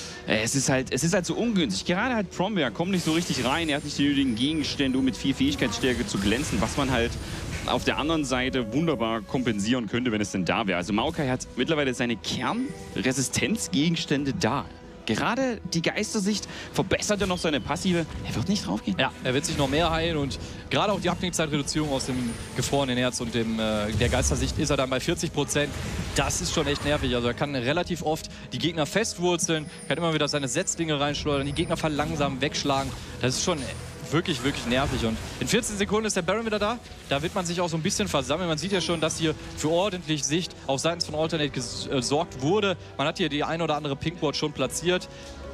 es ist halt so ungünstig. Gerade halt Prombear kommt nicht so richtig rein, er hat nicht die nötigen Gegenstände, um mit viel Fähigkeitsstärke zu glänzen, was man halt auf der anderen Seite wunderbar kompensieren könnte, wenn es denn da wäre. Also Maokai hat mittlerweile seine Kernresistenzgegenstände da. Gerade die Geistersicht verbessert er noch seine Passive. Er wird nicht draufgehen. Ja, er wird sich noch mehr heilen und gerade auch die Abklingzeitreduzierung aus dem gefrorenen Herz und der Geistersicht ist er dann bei 40%. Das ist schon echt nervig. Also er kann relativ oft die Gegner festwurzeln, kann immer wieder seine Setzlinge reinschleudern, die Gegner verlangsamen, wegschlagen. Das ist schon wirklich, wirklich nervig. Und in 14 Sekunden ist der Baron wieder da. Da wird man sich auch so ein bisschen versammeln. Man sieht ja schon, dass hier für ordentlich Sicht auf Seiten von Alternate gesorgt wurde. Man hat hier die ein oder andere Pinkward schon platziert.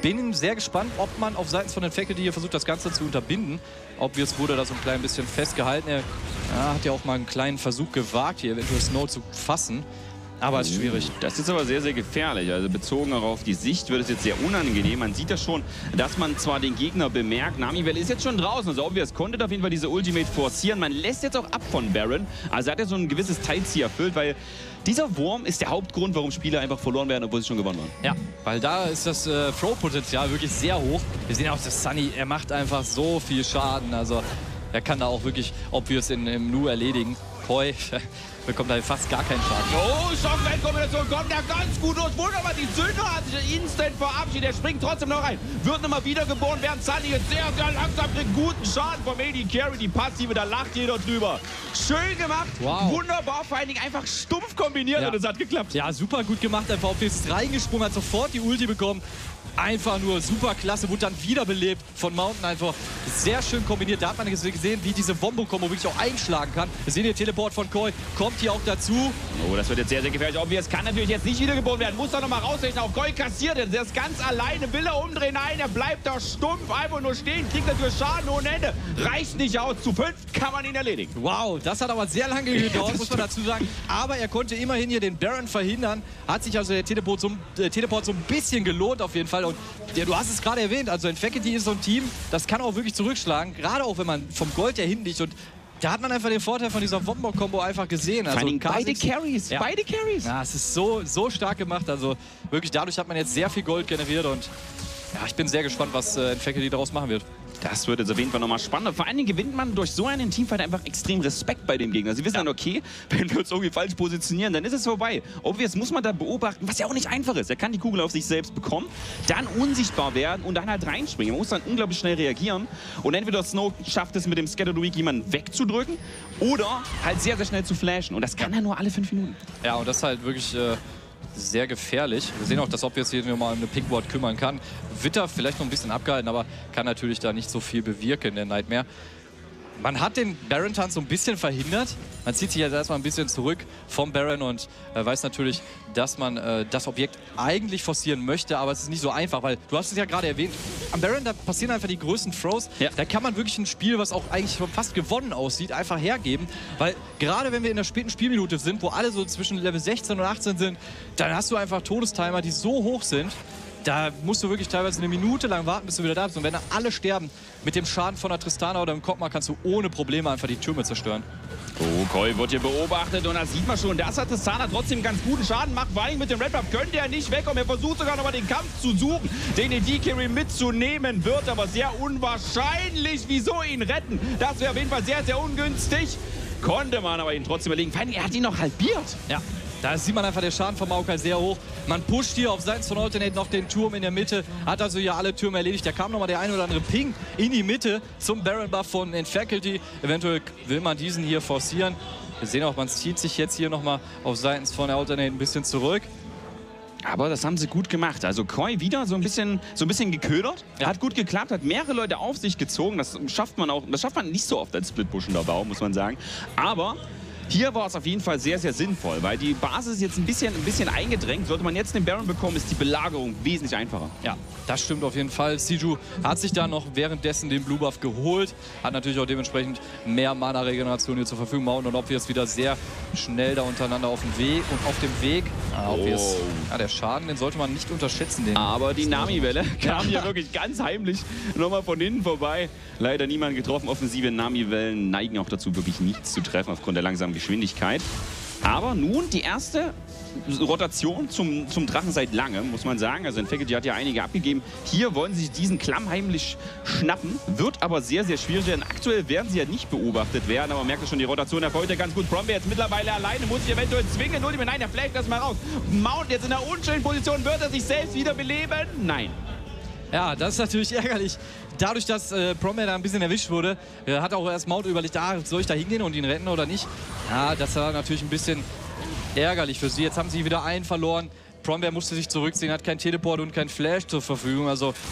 bin sehr gespannt, ob man auf Seiten von den Faculty hier versucht, das Ganze zu unterbinden. Obvious wurde da so ein klein bisschen festgehalten. Er hat ja auch mal einen kleinen Versuch gewagt, hier eventuell Snow zu fassen. Aber es ist schwierig. Das ist aber sehr, sehr gefährlich. Also bezogen auf die Sicht wird es jetzt sehr unangenehm. Man sieht das schon, dass man zwar den Gegner bemerkt. Namivel ist jetzt schon draußen. Also Obvious konnte auf jeden Fall diese Ultimate forcieren. Man lässt jetzt auch ab von Baron. Also hat er so ein gewisses Teilziel erfüllt, weil dieser Wurm ist der Hauptgrund, warum Spieler einfach verloren werden, obwohl sie schon gewonnen haben. Ja, weil da ist das Throw-Potenzial wirklich sehr hoch. Wir sehen auch, dass Sunny, er macht einfach so viel Schaden. Also er kann da auch wirklich Obvious im Nu erledigen. Koi bekommt da fast gar keinen Schaden. Oh, Schockweltkombination kommt da ganz gut durch. Wunderbar, die Zünder hat sich instant verabschiedet. Er springt trotzdem noch rein. Wird nochmal wiedergeboren, während Sunny jetzt sehr, sehr langsam kriegt guten Schaden vom AD Carry. Die Passive, da lacht jeder drüber. Schön gemacht. Wow. Wunderbar, vor allen Dingen einfach stumpf kombiniert und es hat geklappt. Ja, super gut gemacht. Einfach auf ist reingesprungen, hat sofort die Ulti bekommen. Einfach nur super klasse, wurde dann wiederbelebt von Mountain, einfach sehr schön kombiniert. Da hat man gesehen, wie diese Wombo-Kombo wirklich auch einschlagen kann. Wir sehen den Teleport von Koi, kommt hier auch dazu. Oh, das wird jetzt sehr, sehr gefährlich. Obvious kann natürlich jetzt nicht wiedergeboren werden, muss da nochmal rausrechnen. Auch Koi kassiert, der ist ganz alleine, will er umdrehen. Nein, er bleibt da stumpf, einfach nur stehen, kriegt natürlich Schaden ohne Ende. Reicht nicht aus, zu 5 kann man ihn erledigen. Wow, das hat aber sehr lange gedauert, muss man dazu sagen. Aber er konnte immerhin hier den Baron verhindern. Hat sich also der Teleport so ein bisschen gelohnt auf jeden Fall. Und ja, du hast es gerade erwähnt, also Infectity ist so ein Team, das kann auch wirklich zurückschlagen, gerade auch wenn man vom Gold her hinliegt. Und da hat man einfach den Vorteil von dieser Wombo-Kombo einfach gesehen. Also beide Carries, ja. beide Carries. Ja, es ist so stark gemacht, also wirklich dadurch hat man jetzt sehr viel Gold generiert und ja, ich bin sehr gespannt, was Infectity daraus machen wird. Das wird jetzt auf jeden Fall nochmal spannend. Vor allen Dingen gewinnt man durch so einen Teamfight einfach extrem Respekt bei dem Gegner. Sie wissen dann, okay, wenn wir uns irgendwie falsch positionieren, dann ist es vorbei. Obvious muss man da beobachten, was ja auch nicht einfach ist. Er kann die Kugel auf sich selbst bekommen, dann unsichtbar werden und dann halt reinspringen. Man muss dann unglaublich schnell reagieren. Und entweder Snow schafft es mit dem Scattered Weak jemanden wegzudrücken oder halt sehr, sehr schnell zu flashen. Und das kann er nur alle 5 Minuten. Ja, und das ist halt wirklich sehr gefährlich. Wir sehen auch, dass Obvious hier mal um eine Pickward kümmern kann. Witter vielleicht noch ein bisschen abgehalten, aber kann natürlich da nicht so viel bewirken, der Nightmare. Man hat den Baron-Tanz so ein bisschen verhindert. Man zieht sich jetzt erstmal ein bisschen zurück vom Baron und weiß natürlich, dass man das Objekt eigentlich forcieren möchte, aber es ist nicht so einfach, weil du hast es ja gerade erwähnt, am Baron, da passieren einfach die größten Throws. Ja. Da kann man wirklich ein Spiel, was auch eigentlich schon fast gewonnen aussieht, einfach hergeben, weil gerade wenn wir in der späten Spielminute sind, wo alle so zwischen Level 16 und 18 sind, dann hast du einfach Todestimer, die so hoch sind, da musst du wirklich teilweise eine Minute lang warten, bis du wieder da bist. Und wenn dann alle sterben, mit dem Schaden von der Tristana oder dem Kog'Maw kannst du ohne Probleme einfach die Türme zerstören. Oh, Koi wird hier beobachtet und da sieht man schon, dass Tristana trotzdem ganz guten Schaden macht. Vor allem mit dem Red Buff könnte er nicht wegkommen. Er versucht sogar noch mal den Kampf zu suchen, den AD-Carry mitzunehmen, wird aber sehr unwahrscheinlich. Wieso ihn retten? Das wäre auf jeden Fall sehr, sehr ungünstig. Konnte man aber ihn trotzdem erlegen. Vor allem, er hat ihn noch halbiert. Ja. Da sieht man einfach, der Schaden von Maokai sehr hoch. Man pusht hier auf Seiten von Alternate noch den Turm in der Mitte. Hat also hier alle Türme erledigt. Da kam nochmal der ein oder andere Ping in die Mitte zum Baron Buff von Infacility. Eventuell will man diesen hier forcieren. Wir sehen auch, man zieht sich jetzt hier nochmal auf Seiten von Alternate ein bisschen zurück. Aber das haben sie gut gemacht. Also Koi wieder so ein bisschen geködert. Ja. Hat gut geklappt, hat mehrere Leute auf sich gezogen. Das schafft man nicht so oft als Splitbushender Baum, muss man sagen. Aber hier war es auf jeden Fall sehr, sehr sinnvoll, weil die Basis ist jetzt ein bisschen eingedrängt. Sollte man jetzt den Baron bekommen, ist die Belagerung wesentlich einfacher. Ja, das stimmt auf jeden Fall. Siju hat sich da noch währenddessen den Blue Buff geholt. Hat natürlich auch dementsprechend mehr Mana-Regeneration hier zur Verfügung. Mountain und Obvious wieder sehr schnell da untereinander auf dem Weg. Und auf dem Weg, Obvious, ja, der Schaden, den sollte man nicht unterschätzen. Aber die Nami-Welle kam hier wirklich ganz heimlich nochmal von hinten vorbei. Leider niemand getroffen. Offensive Nami-Wellen neigen auch dazu, wirklich nichts zu treffen aufgrund der langsamen Geschwindigkeit. Aber nun die erste Rotation zum Drachen seit langem, muss man sagen. Also Infacility hat ja einige abgegeben. Hier wollen sie sich diesen klammheimlich schnappen. Wird aber sehr, sehr schwierig, denn aktuell werden sie ja nicht beobachtet werden. Aber man merkt schon, die Rotation erfolgt ja ganz gut. Brombeer jetzt mittlerweile alleine, muss sich eventuell zwingen. Nein, er flasht das mal raus. Mount jetzt in der unschönen Position. Wird er sich selbst wieder beleben? Nein. Ja, das ist natürlich ärgerlich. Dadurch, dass Brombeer da ein bisschen erwischt wurde, hat auch erst Mount überlegt, soll ich da hingehen und ihn retten oder nicht? Ja, das war natürlich ein bisschen ärgerlich für sie. Jetzt haben sie wieder einen verloren. Brombeer musste sich zurückziehen, hat kein Teleport und kein Flash zur Verfügung. Also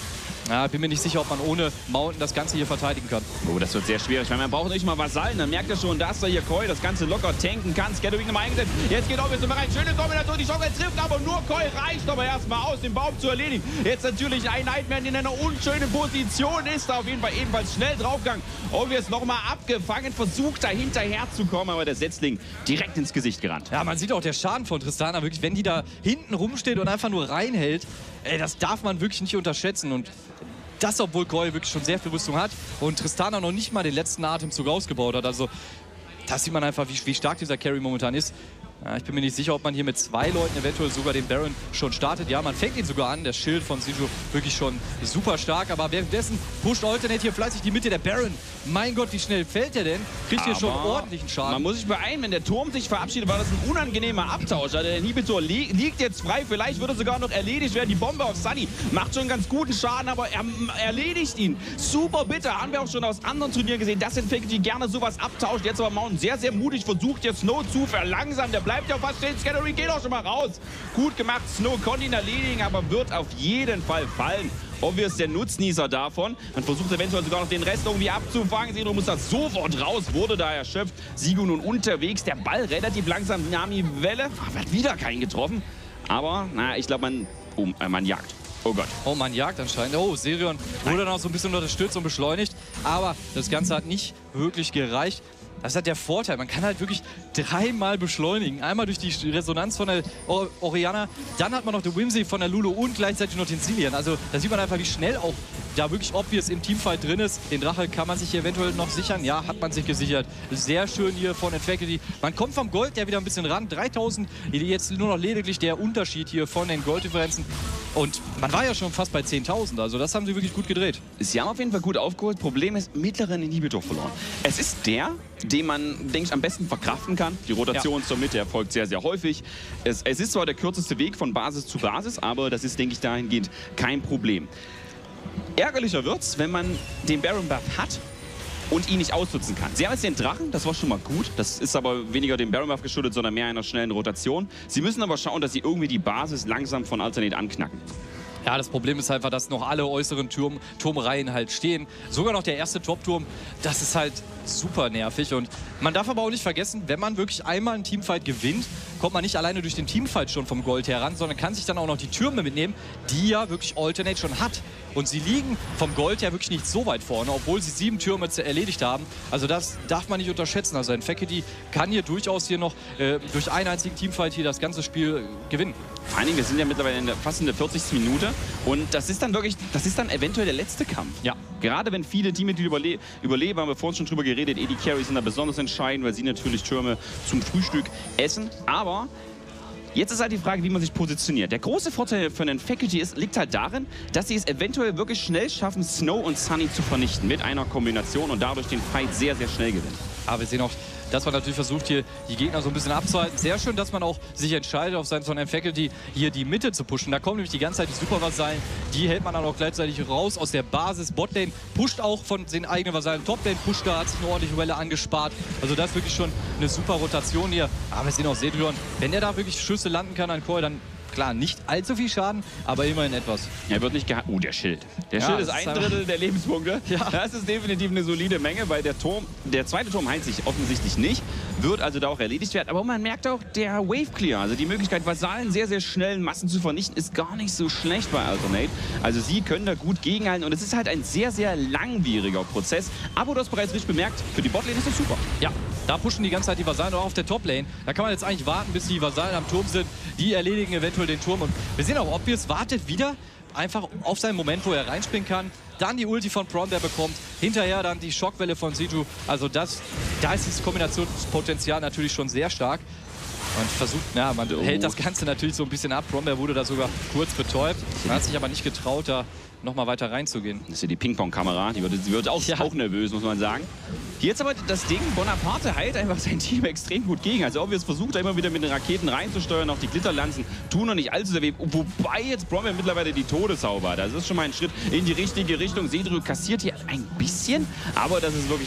Ja, bin mir nicht sicher, ob man ohne Mountain das Ganze hier verteidigen kann. Oh, das wird sehr schwierig, weil man braucht nicht mal Vasallen. Dann merkt er schon, dass er hier Koi das Ganze locker tanken kann. Scatterwing nochmal eingesetzt. Jetzt geht Obvious nochmal rein. Schöne Kombination. Die Schockwelle trifft, aber nur Koi reicht aber erstmal aus, dem Baum zu erledigen. Jetzt natürlich ein Nightmare in einer unschönen Position. Ist da auf jeden Fall ebenfalls schnell draufgegangen. Obvious nochmal abgefangen. Versucht da hinterher zu kommen, aber der Setzling direkt ins Gesicht gerannt. Ja, man sieht auch der Schaden von Tristana wirklich, wenn die da hinten rumsteht und einfach nur reinhält. Ey, das darf man wirklich nicht unterschätzen. Und das, obwohl Koi wirklich schon sehr viel Rüstung hat und Tristana noch nicht mal den letzten Atemzug ausgebaut hat. Also das sieht man einfach, wie stark dieser Carry momentan ist. Ja, ich bin mir nicht sicher, ob man hier mit 2 Leuten eventuell sogar den Baron schon startet. Ja, man fängt ihn sogar an. Der Schild von Sijo wirklich schon super stark. Aber währenddessen pusht Alternate hier fleißig die Mitte. Der Baron, mein Gott, wie schnell fällt der denn? Kriegt hier schon ordentlichen Schaden. Man muss sich beeilen, wenn der Turm sich verabschiedet, war das ein unangenehmer Abtausch. Also der Inhibitor liegt jetzt frei. Vielleicht würde sogar noch erledigt werden. Die Bombe auf Sunny macht schon einen ganz guten Schaden, aber er erledigt ihn. Super bitter. Haben wir auch schon aus anderen Turnieren gesehen, dass Infected gerne sowas abtauscht. Jetzt aber Mountain sehr, sehr mutig versucht, jetzt Snow zu verlangsamen. Der bleibt ja fast stehen. Scattery geht auch schon mal raus. Gut gemacht. Snow konnte ihn erledigen, aber wird auf jeden Fall fallen. Obvious der Nutznießer davon. Man versucht eventuell sogar noch den Rest irgendwie abzufangen. Sido muss da sofort raus, wurde da erschöpft. Sigo nun unterwegs. Der Ball relativ langsam nahm die Welle. Hat wieder keinen getroffen. Aber, naja, ich glaube, man jagt. Oh Gott. Oh, man jagt anscheinend. Oh, Sirion wurde dann auch so ein bisschen unterstützt und beschleunigt. Aber das Ganze hat nicht wirklich gereicht. Das hat der Vorteil, man kann halt wirklich 3-mal beschleunigen. Einmal durch die Resonanz von der Orianna, dann hat man noch den Whimsy von der Lulu und gleichzeitig noch den Cillian. Also da sieht man einfach, wie schnell auch da wirklich Obvious im Teamfight drin ist. Den Drache kann man sich hier eventuell noch sichern. Ja, hat man sich gesichert. Sehr schön hier von Infected. Man kommt vom Gold ja wieder ein bisschen ran. 3000, jetzt nur noch lediglich der Unterschied hier von den Golddifferenzen. Und man war ja schon fast bei 10.000. Also das haben sie wirklich gut gedreht. Sie haben auf jeden Fall gut aufgeholt. Problem ist, mittleren Inhibitor verloren. Es ist der, den man, denke ich, am besten verkraften kann. Die Rotation zur Mitte erfolgt sehr, sehr häufig. Es ist zwar der kürzeste Weg von Basis zu Basis, aber das ist, denke ich, dahingehend kein Problem. Ärgerlicher wird's, wenn man den Baron Buff hat und ihn nicht ausnutzen kann. Sie haben jetzt den Drachen, das war schon mal gut. Das ist aber weniger dem Baron Buff geschuldet, sondern mehr einer schnellen Rotation. Sie müssen aber schauen, dass sie irgendwie die Basis langsam von Alternate anknacken. Ja, das Problem ist einfach, dass noch alle äußeren Turmreihen halt stehen. Sogar noch der erste Top-Turm, das ist halt super nervig. Und man darf aber auch nicht vergessen, wenn man wirklich einmal einen Teamfight gewinnt, kommt man nicht alleine durch den Teamfight schon vom Gold heran, sondern kann sich dann auch noch die Türme mitnehmen, die ja wirklich Alternate schon hat. Und sie liegen vom Gold ja wirklich nicht so weit vorne, obwohl sie 7 Türme erledigt haben. Also das darf man nicht unterschätzen. Also Infected kann hier durchaus hier noch durch einen einzigen Teamfight hier das ganze Spiel gewinnen. Vor allen Dingen, wir sind ja mittlerweile fast in der 40. Minute und das ist dann wirklich, das ist dann eventuell der letzte Kampf. Ja. Gerade wenn viele Teammitglieder überleben, haben wir vorhin schon drüber geredet, AD Carries sind da besonders entscheidend, weil sie natürlich Türme zum Frühstück essen. Aber jetzt ist halt die Frage, wie man sich positioniert. Der große Vorteil für einen Faculty liegt halt darin, dass sie es eventuell wirklich schnell schaffen, Snow und Sunny zu vernichten mit einer Kombination und dadurch den Fight sehr, sehr schnell gewinnen. Aber wir sehen auch, dass man natürlich versucht, hier die Gegner so ein bisschen abzuhalten. Sehr schön, dass man auch sich entscheidet, auf Seiten von Faculty hier die Mitte zu pushen. Da kommen nämlich die ganze Zeit die Super-Vasallen. Die hält man dann auch gleichzeitig raus aus der Basis. Botlane pusht auch von den eigenen Vasallen. Toplane pusht da, hat sich eine ordentliche Welle angespart. Also das ist wirklich schon eine super Rotation hier. Aber wir sehen auch Sedrion, wenn der da wirklich Schüsse landen kann an Koi, dann klar, nicht allzu viel Schaden, aber immerhin etwas. Er wird nicht gehalten. Oh, der Schild. Der Schild ist ein Drittel der Lebenspunkte. Ja. Das ist definitiv eine solide Menge, weil der zweite Turm heilt sich offensichtlich nicht, wird also da auch erledigt werden. Aber man merkt auch, der Wave Clear, also die Möglichkeit, Vasallen sehr, sehr schnell in Massen zu vernichten, ist gar nicht so schlecht bei Alternate. Also sie können da gut gegenhalten und es ist halt ein sehr, sehr langwieriger Prozess. Aber du hast bereits richtig bemerkt, für die Botlane ist das super. Ja, da pushen die ganze Zeit die Vasallen auch auf der Toplane. Da kann man jetzt eigentlich warten, bis die Vasallen am Turm sind. Die erledigen eventuell den Turm. Und wir sehen auch, Obvious wartet wieder einfach auf seinen Moment, wo er reinspringen kann. Dann die Ulti von Braum, der bekommt. Hinterher dann die Schockwelle von Siju. Also da ist dieses Kombinationspotenzial natürlich schon sehr stark. Man versucht, ja, man hält das Ganze natürlich so ein bisschen ab. Brombeer wurde da sogar kurz betäubt. Man hat sich aber nicht getraut, da nochmal weiter reinzugehen. Das ist ja die Ping-Pong-Kamera, die wird auch nervös, muss man sagen. Jetzt aber das Ding, Bonaparte heilt einfach sein Team extrem gut gegen. Also Obvious versucht da immer wieder mit den Raketen reinzusteuern, auch die Glitterlanzen tun noch nicht allzu sehr weh. Wobei jetzt Brombeer mittlerweile die Todeshauber hat. Das ist schon mal ein Schritt in die richtige Richtung. Sedriel kassiert hier ein bisschen, aber das ist wirklich noch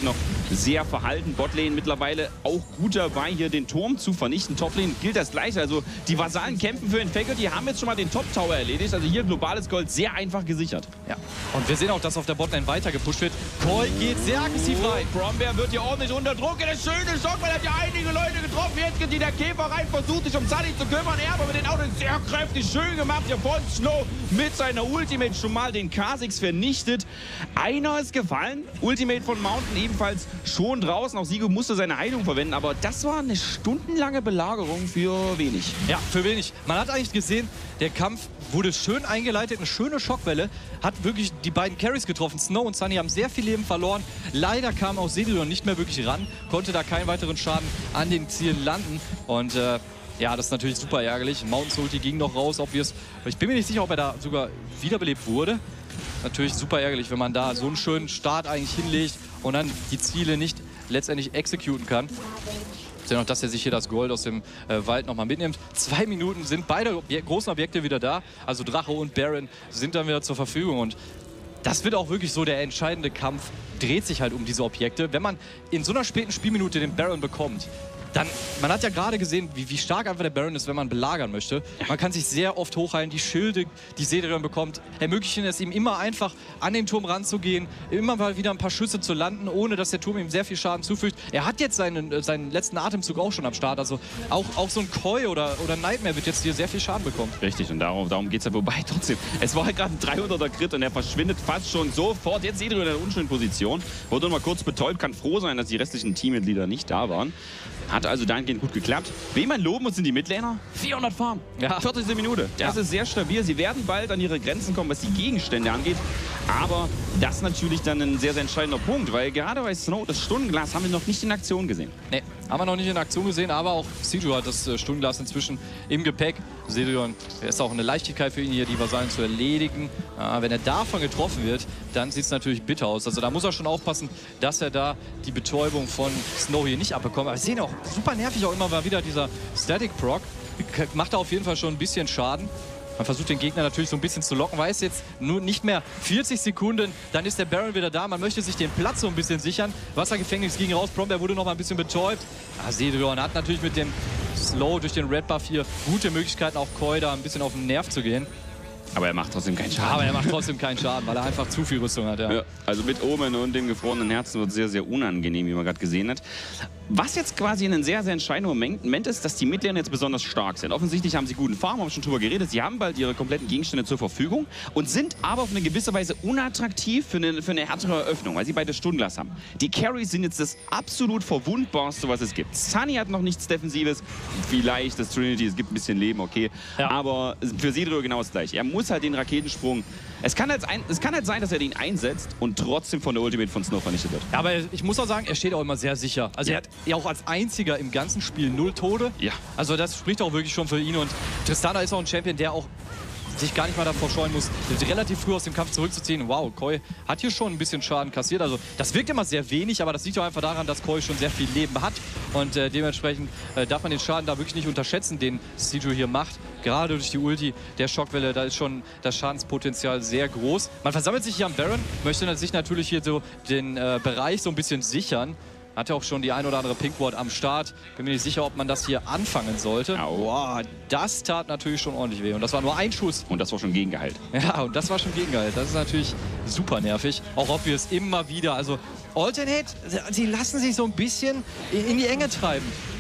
sehr verhalten. Botlane mittlerweile auch gut dabei, hier den Turm zu vernichten. Toplane gilt das Gleiche. Also die Vasallen kämpfen für Infected. Die haben jetzt schon mal den Top-Tower erledigt. Also hier globales Gold sehr einfach gesichert. Ja. Und wir sehen auch, dass auf der Botlane weiter gepusht wird. Koi geht sehr aggressiv rein. Brombear wird hier ordentlich unter Druck. Der schöne Schock, weil er hat ja einige Leute getroffen. Jetzt geht der Käfer rein, versucht sich um Sunny zu kümmern. Er aber mit den Autos sehr kräftig, schön gemacht hier von Snow mit seiner Ultimate schon mal den Kha'Zix vernichtet. Einer ist gefallen. Ultimate von Mountain ebenfalls schon draußen. Auch Sigo musste seine Heilung verwenden. Aber das war eine stundenlange Belagerung für wenig. Ja, für wenig. Man hat eigentlich gesehen, der Kampf wurde schön eingeleitet. Eine schöne Schockwelle. Hat wirklich die beiden Carries getroffen. Snow und Sunny haben sehr viel Leben verloren. Leider kam auch Zedrion nicht mehr wirklich ran. Konnte da keinen weiteren Schaden an den Zielen landen. Und ja, das ist natürlich super ärgerlich. Mountains Ulti ging noch raus. Ich bin mir nicht sicher, ob er da sogar wiederbelebt wurde. Natürlich super ärgerlich, wenn man da so einen schönen Start eigentlich hinlegt und dann die Ziele nicht letztendlich exekuten kann. Noch, dass er sich hier das Gold aus dem Wald nochmal mitnimmt. 2 Minuten sind beide großen Objekte wieder da. Also Drache und Baron sind dann wieder zur Verfügung. Und das wird auch wirklich so der entscheidende Kampf. Dreht sich halt um diese Objekte. Wenn man in so einer späten Spielminute den Baron bekommt, dann, man hat ja gerade gesehen, wie stark einfach der Baron ist, wenn man belagern möchte. Man kann sich sehr oft hochheilen. Die Schilde, die Zedrion bekommt, ermöglichen es ihm immer einfach, an den Turm ranzugehen, immer mal wieder ein paar Schüsse zu landen, ohne dass der Turm ihm sehr viel Schaden zufügt. Er hat jetzt seinen letzten Atemzug auch schon am Start. Also auch so ein Koi oder Nightmare wird jetzt hier sehr viel Schaden bekommen. Richtig, und darum geht es ja. Wobei trotzdem, es war halt gerade ein 300er Crit und er verschwindet fast schon sofort. Jetzt Zedrion in einer unschönen Position. Wurde mal kurz betäubt, kann froh sein, dass die restlichen Teammitglieder nicht da waren. Hat also dahingehend gut geklappt. Wen man loben muss, sind die Midlaner. 400 Farm. Ja. 40. Minute. Das ist sehr stabil. Sie werden bald an ihre Grenzen kommen, was die Gegenstände angeht. Aber das ist natürlich dann ein sehr, sehr entscheidender Punkt, weil gerade bei Snow, das Stundenglas haben wir noch nicht in Aktion gesehen. Nee, haben wir noch nicht in Aktion gesehen, aber auch Sijo hat das Stundenglas inzwischen im Gepäck. Zedrion, ist auch eine Leichtigkeit für ihn hier, die Vasallen zu erledigen. Wenn er davon getroffen wird, dann sieht es natürlich bitter aus. Also da muss er schon aufpassen, dass er da die Betäubung von Snow hier nicht abbekommt. Aber wir sehen auch, super nervig auch immer mal wieder dieser Static Proc. Macht er auf jeden Fall schon ein bisschen Schaden. Man versucht den Gegner natürlich so ein bisschen zu locken, weiß jetzt nur nicht mehr 40 Sekunden, dann ist der Baron wieder da. Man möchte sich den Platz so ein bisschen sichern. Wassergefängnis ging raus, Brombear wurde noch mal ein bisschen betäubt. Zedrion hat natürlich mit dem Slow durch den Red Buff hier gute Möglichkeiten, auch Koi da ein bisschen auf den Nerv zu gehen. Aber er macht trotzdem keinen Schaden. Aber er macht trotzdem keinen Schaden, weil er einfach zu viel Rüstung hat. Ja, also mit Omen und dem gefrorenen Herzen wird es sehr, sehr unangenehm, wie man gerade gesehen hat. Was jetzt quasi ein sehr, sehr entscheidender Moment ist, dass die Midlaner jetzt besonders stark sind. Offensichtlich haben sie guten Farm, haben schon drüber geredet. Sie haben bald ihre kompletten Gegenstände zur Verfügung und sind aber auf eine gewisse Weise unattraktiv für eine härtere Eröffnung, weil sie beide Stundenglas haben. Die Carries sind jetzt das absolut verwundbarste, was es gibt. Sunny hat noch nichts Defensives, vielleicht das Trinity, es gibt ein bisschen Leben, okay. Ja. Aber für Zedrion genau das Gleiche. Er muss halt den Raketensprung. Es kann halt sein, dass er den einsetzt und trotzdem von der Ultimate von Snow vernichtet wird. Ja, aber ich muss auch sagen, er steht auch immer sehr sicher. Also er hat ja auch als einziger im ganzen Spiel 0 Tode. Ja. Also das spricht auch wirklich schon für ihn. Und Tristana ist auch ein Champion, der auch sich gar nicht mal davor scheuen muss, relativ früh aus dem Kampf zurückzuziehen. Wow, Koi hat hier schon ein bisschen Schaden kassiert. Also das wirkt immer sehr wenig, aber das liegt auch einfach daran, dass Koi schon sehr viel Leben hat. Und dementsprechend darf man den Schaden da wirklich nicht unterschätzen, den Sijo hier macht. Gerade durch die Ulti der Schockwelle, da ist schon das Schadenspotenzial sehr groß. Man versammelt sich hier am Baron, möchte sich natürlich hier so den Bereich so ein bisschen sichern. Hat ja auch schon die ein oder andere Pinkward am Start. Bin mir nicht sicher, ob man das hier anfangen sollte. Wow, das tat natürlich schon ordentlich weh. Und das war nur ein Schuss. Und das war schon gegengeheilt. Ja, und das war schon gegengeheilt. Das ist natürlich super nervig. Auch ob wir es immer wieder, also Alternate, sie lassen sich so ein bisschen in die Enge treiben.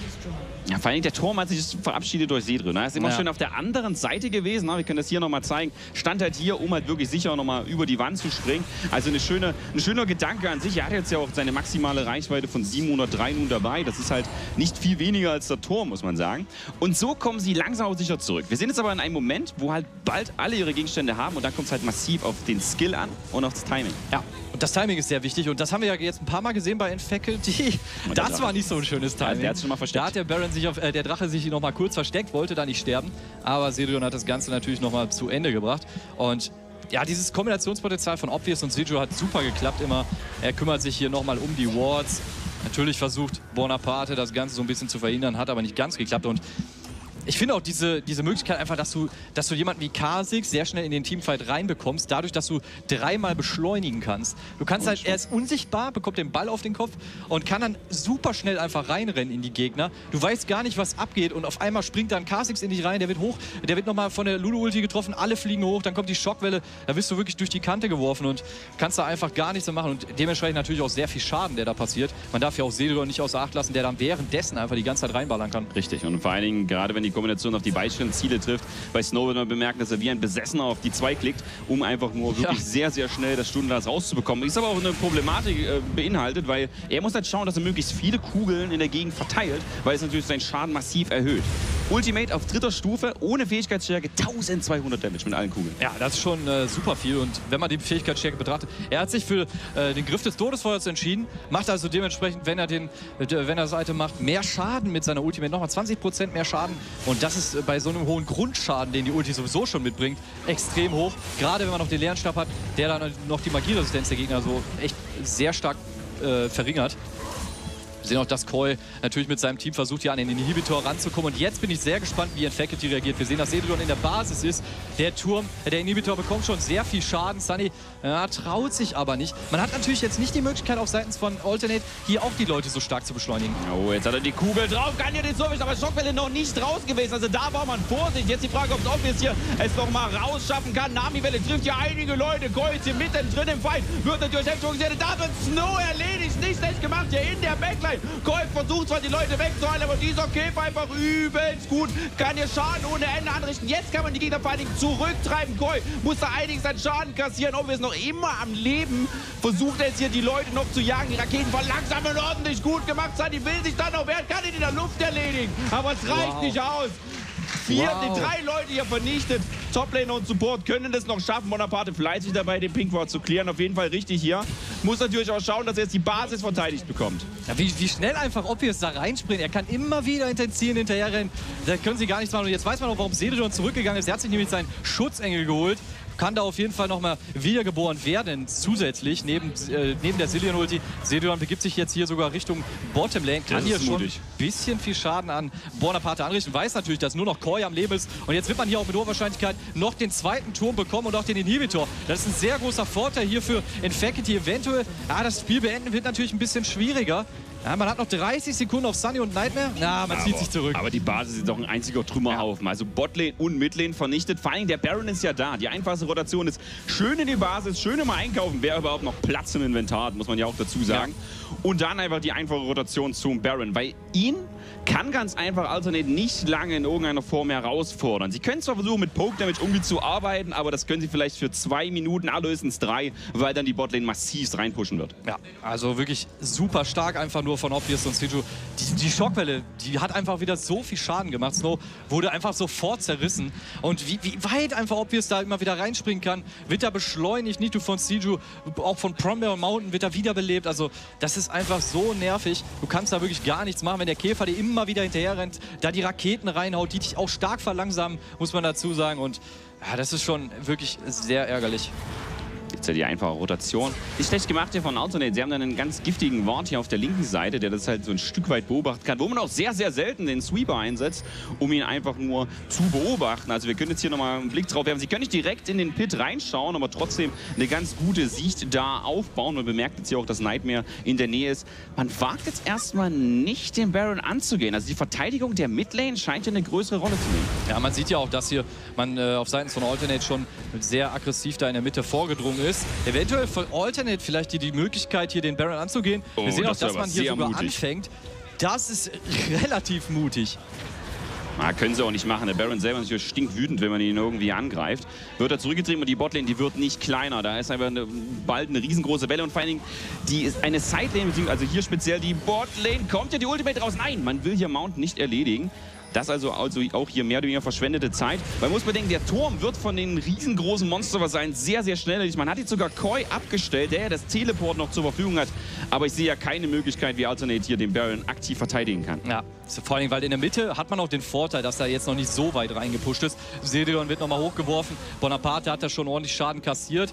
Ja, vor allem der Turm hat sich verabschiedet durch Zedrion. Er ist immer schön auf der anderen Seite gewesen. Wir können das hier nochmal zeigen. Stand halt hier, um halt wirklich sicher nochmal über die Wand zu springen. Also ein schöner Gedanke an sich. Er hat jetzt ja auch seine maximale Reichweite von 703 nun dabei. Das ist halt nicht viel weniger als der Turm, muss man sagen. Und so kommen sie langsam aber sicher zurück. Wir sind jetzt aber in einem Moment, wo halt bald alle ihre Gegenstände haben. Und dann kommt es halt massiv auf den Skill an und auf das Timing. Ja. Und das Timing ist sehr wichtig. Und das haben wir ja jetzt ein paar Mal gesehen bei Infected. Das war nicht so ein schönes Timing. Der hat schon mal versteckt. Da hat der Baron der Drache sich noch mal kurz versteckt, wollte da nicht sterben. Aber Zedrion hat das Ganze natürlich noch mal zu Ende gebracht. Und ja, dieses Kombinationspotenzial von Obvious und Sijo hat super geklappt immer. Er kümmert sich hier noch mal um die Wards. Natürlich versucht Bonaparte das Ganze so ein bisschen zu verhindern, hat aber nicht ganz geklappt. Und ich finde auch diese Möglichkeit einfach, dass du jemanden wie Kha'Zix sehr schnell in den Teamfight reinbekommst, dadurch, dass du 3-mal beschleunigen kannst. Du kannst halt, er ist unsichtbar, bekommt den Ball auf den Kopf und kann dann super schnell einfach reinrennen in die Gegner. Du weißt gar nicht, was abgeht und auf einmal springt dann Kha'Zix in dich rein, der wird hoch, der wird nochmal von der Lulu-Ulti getroffen, alle fliegen hoch, dann kommt die Schockwelle, da wirst du wirklich durch die Kante geworfen und kannst da einfach gar nichts mehr machen und dementsprechend natürlich auch sehr viel Schaden, der da passiert. Man darf ja auch Seledor nicht außer Acht lassen, der dann währenddessen einfach die ganze Zeit reinballern kann. Richtig, und vor allen Dingen, gerade wenn die Kombination auf die beiden Ziele trifft, bei Snow wird man bemerken, dass er wie ein Besessener auf die 2 klickt, um einfach nur wirklich sehr, sehr schnell das Stundenglas rauszubekommen. Ist aber auch eine Problematik beinhaltet, weil er muss halt schauen, dass er möglichst viele Kugeln in der Gegend verteilt, weil es natürlich seinen Schaden massiv erhöht. Ultimate auf 3. Stufe, ohne Fähigkeitsstärke, 1200 Damage mit allen Kugeln. Ja, das ist schon super viel und wenn man die Fähigkeitsstärke betrachtet, er hat sich für den Griff des Todesfeuers entschieden, macht also dementsprechend, wenn er das Item macht, mehr Schaden mit seiner Ultimate, nochmal 20% mehr Schaden und das ist bei so einem hohen Grundschaden, den die Ulti sowieso schon mitbringt, extrem hoch. Gerade wenn man noch den Leerenstab hat, der dann noch die Magieresistenz der Gegner so echt sehr stark verringert. Wir sehen auch, dass Koi natürlich mit seinem Team versucht, hier an den Inhibitor ranzukommen. Und jetzt bin ich sehr gespannt, wie Infected reagiert. Wir sehen, dass Seledor in der Basis ist. Der Inhibitor bekommt schon sehr viel Schaden. Sunny traut sich aber nicht. Man hat natürlich jetzt nicht die Möglichkeit, auf Seiten von Alternate hier auch die Leute so stark zu beschleunigen. Oh, jetzt hat er die Kugel drauf, kann ja den Service, aber Schockwelle noch nicht raus gewesen. Also da war man vorsichtig. Jetzt die Frage, ob es Obvious hier es noch mal rausschaffen kann. Nami-Welle trifft ja einige Leute. Koi ist hier mittendrin im Fight. Wird natürlich gesehen. Da wird Snow erledigt. Nicht schlecht gemacht hier in der Backline. Koi versucht zwar die Leute wegzuhalten, aber dieser Käfer einfach übelst gut. Kann hier Schaden ohne Ende anrichten. Jetzt kann man die Gegner vor allen Dingen zurücktreiben. Koi muss da einiges an Schaden kassieren. Ob wir es noch immer am Leben. Versucht er jetzt hier die Leute noch zu jagen. Die Raketen verlangsamen ordentlich gut gemacht. Die will sich dann noch wehren. Kann ihn in der Luft erledigen. Aber es reicht nicht aus. Die 3 Leute hier vernichtet. Toplaner und Support können das noch schaffen. Bonaparte fleißig dabei, den Pinkward zu klären. Auf jeden Fall richtig hier. Muss natürlich auch schauen, dass er jetzt die Basis verteidigt bekommt. Ja, wie schnell einfach Obvious da reinspringt. Er kann immer wieder hinter den Zielen hinterherrennen. Da können sie gar nichts machen. Und jetzt weiß man auch, warum Seledor zurückgegangen ist. Er hat sich nämlich seinen Schutzengel geholt. Kann da auf jeden Fall nochmal wiedergeboren werden, zusätzlich, neben der Zilean-Ulti. Seledor begibt sich jetzt hier sogar Richtung Bottomlane, kann hier schon ein bisschen viel Schaden an Bonaparte anrichten. Weiß natürlich, dass nur noch Koi am Leben ist. Und jetzt wird man hier auch mit hoher Wahrscheinlichkeit noch den 2. Turm bekommen und auch den Inhibitor. Das ist ein sehr großer Vorteil hier für Infected. Eventuell, das Spiel beenden wird natürlich ein bisschen schwieriger. Ja, man hat noch 30 Sekunden auf Sunny und Nightmare. Man zieht sich zurück. Aber die Basis ist doch ein einziger Trümmerhaufen. Also Botlane und Midlane vernichtet. Vor allem der Baron ist ja da. Die einfachste Rotation ist schön in die Basis, schön immer einkaufen. Wer überhaupt noch Platz im Inventar hat, muss man ja auch dazu sagen. Ja. Und dann einfach die einfache Rotation zum Baron. Weil ihn kann ganz einfach Alternate nicht lange in irgendeiner Form herausfordern. Sie können zwar versuchen, mit Poke Damage irgendwie zu arbeiten, aber das können sie vielleicht für 2 Minuten, allerhöchstens 3, weil dann die Botlane massiv reinpushen wird. Ja, also wirklich super stark einfach nur von Obvious und Siju. Die Schockwelle, die hat einfach wieder so viel Schaden gemacht. Snow wurde einfach sofort zerrissen. Und wie weit einfach Obvious da immer wieder reinspringen kann, wird er beschleunigt. Nicht nur von Siju, auch von Prombell Mountain wird er wiederbelebt. Also das ist einfach so nervig. Du kannst da wirklich gar nichts machen, wenn der Käfer dir immer wieder hinterher rennt, da die Raketen reinhaut, die dich auch stark verlangsamen, muss man dazu sagen. Und ja, das ist schon wirklich sehr ärgerlich. Jetzt die einfache Rotation. Ist schlecht gemacht hier von Alternate. Sie haben dann einen ganz giftigen Ward hier auf der linken Seite, der das halt so ein Stück weit beobachten kann, wo man auch sehr, sehr selten den Sweeper einsetzt, um ihn einfach nur zu beobachten. Also wir können jetzt hier nochmal einen Blick drauf werfen. Sie können nicht direkt in den Pit reinschauen, aber trotzdem eine ganz gute Sicht da aufbauen. Man bemerkt jetzt hier auch, dass Nightmare in der Nähe ist. Man wagt jetzt erstmal nicht, den Baron anzugehen. Also die Verteidigung der Midlane scheint ja eine größere Rolle zu nehmen. Ja, man sieht ja auch, dass hier man auf Seiten von Alternate schon sehr aggressiv da in der Mitte vorgedrungen ist. Eventuell von Alternate vielleicht die Möglichkeit, hier den Baron anzugehen. Wir sehen auch, dass man hier sogar anfängt. Das ist relativ mutig. Können sie auch nicht machen. Der Baron selber ist natürlich stinkwütend, wenn man ihn irgendwie angreift. Wird er zurückgetrieben und die Botlane, die wird nicht kleiner. Da ist einfach bald eine riesengroße Welle und vor allen Dingen, die ist eine Sidelane, also hier speziell die Botlane. Kommt ja die Ultimate raus? Nein, man will hier Mount nicht erledigen. Das also auch hier mehr oder weniger verschwendete Zeit. Man muss bedenken, der Turm wird von den riesengroßen Monstern sein sehr, sehr schnell. Man hat jetzt sogar Koi abgestellt, der ja das Teleport noch zur Verfügung hat. Aber ich sehe ja keine Möglichkeit, wie Alternate hier den Baron aktiv verteidigen kann. Ja, vor allem, weil in der Mitte hat man auch den Vorteil, dass er jetzt noch nicht so weit reingepusht ist. Seledor wird nochmal hochgeworfen. Bonaparte hat da schon ordentlich Schaden kassiert.